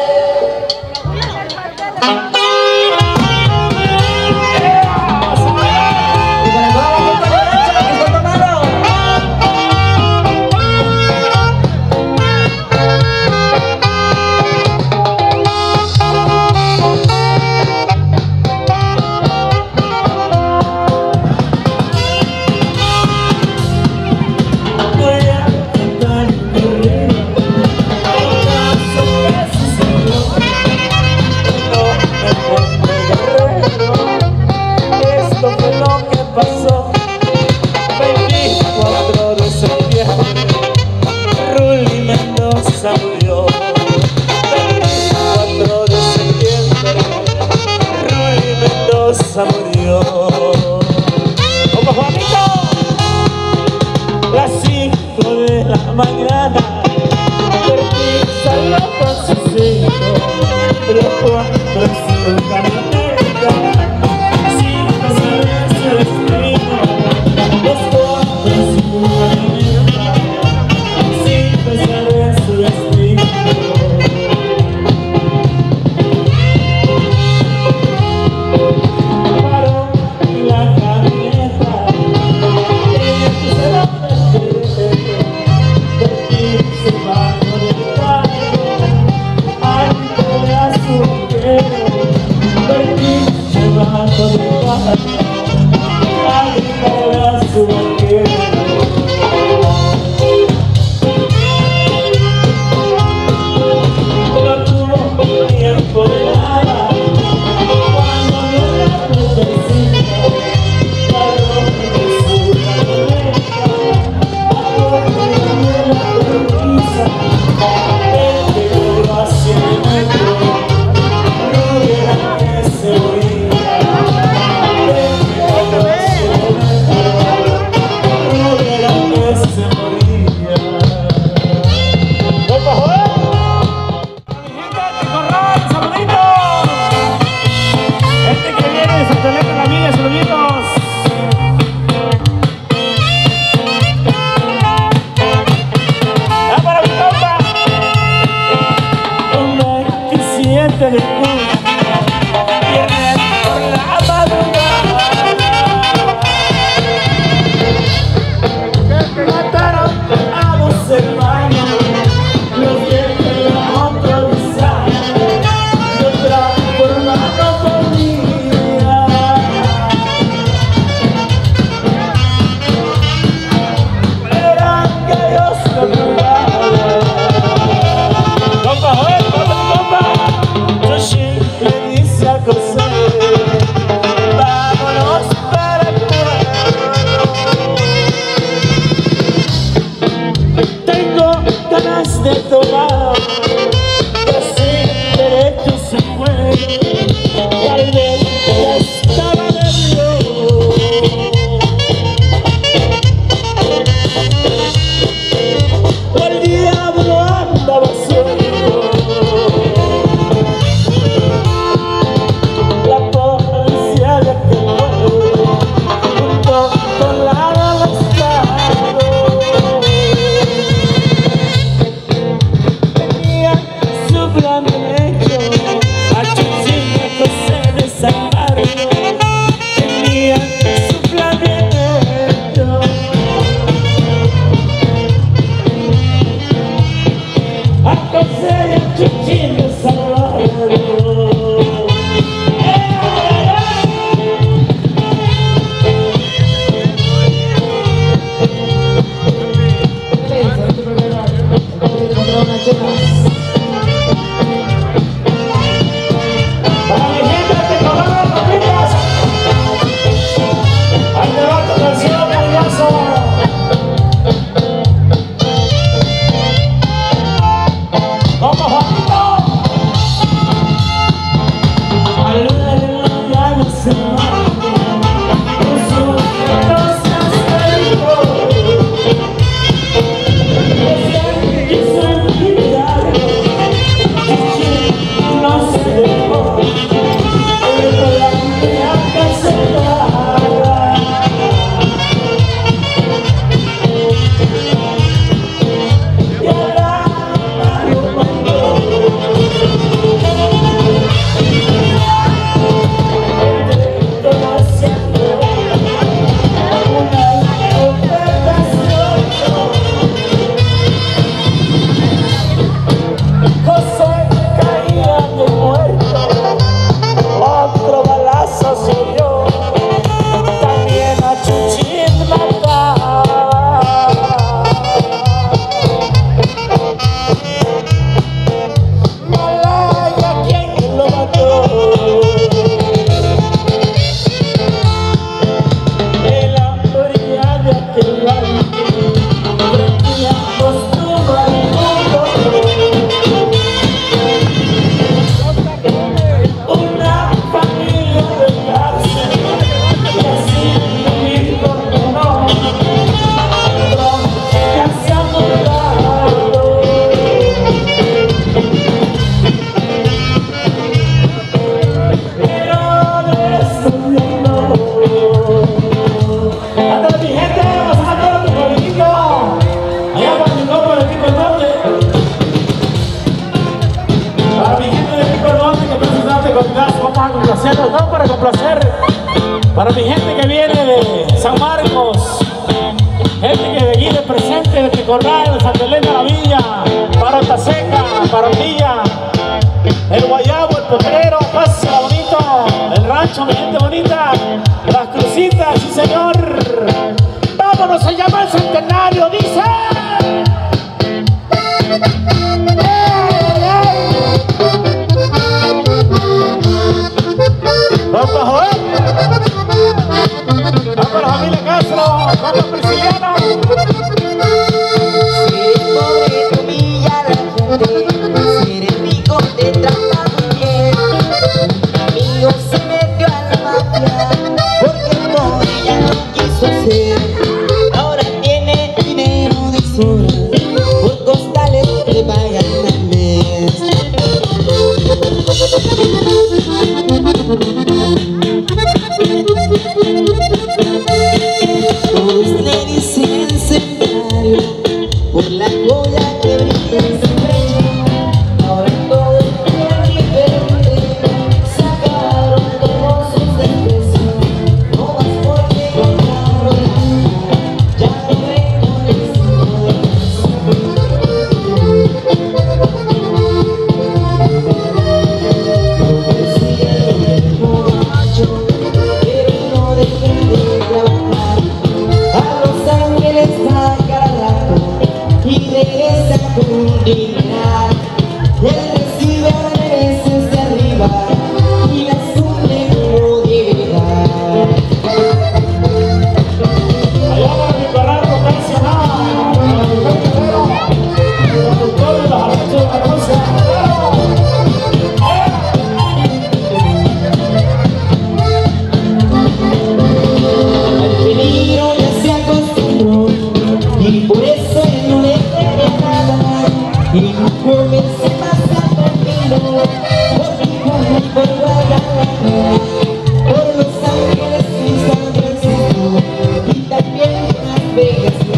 Murió. Como Juanito, las cinco de la mañana, Bertín salió con sus hijos, pero cuando en su camioneta, cinco saben su destino, los cuatro en su camioneta, cinco saben su destino. Corral, Santa Elena la Villa, para Otaseca, para Villa, el Guayabo, el Potrero, pásala bonito, el rancho, mi gente bonita, las Crucitas, sí señor. Vámonos, se llama el centenario, dice. Compa Joel, compa la familia Castro, compa Prisciliano. Si eres pobre, te humilla la gente. Si eres rico, te trata muy bien. Un amigo se metió a la mafia porque el pobre ya no quiso ser. Ahora tiene dinero de sobra, por costales le pagan al mes. Todos le dicen centenario por la joya que brilla en su pecho. Ahora todo es diferente, sacaron todos sus desprecios. No más porque compraron ya no ven pero no dejen de trabajar. A Los Ángeles va cada rato y regresa con dineral. Él recibe órdenes de arriba y las cumple como divinidad. Allá para mi Bernardo Cancionado, el productor de los arrechos de la cosa. Al peligro ya se acostumbró y por eso él no le teme nada. Y un joven se pasa tranquilo por Tijuana, por Guadalajara, por Los Ángeles y San Francisco y también Las Vegas.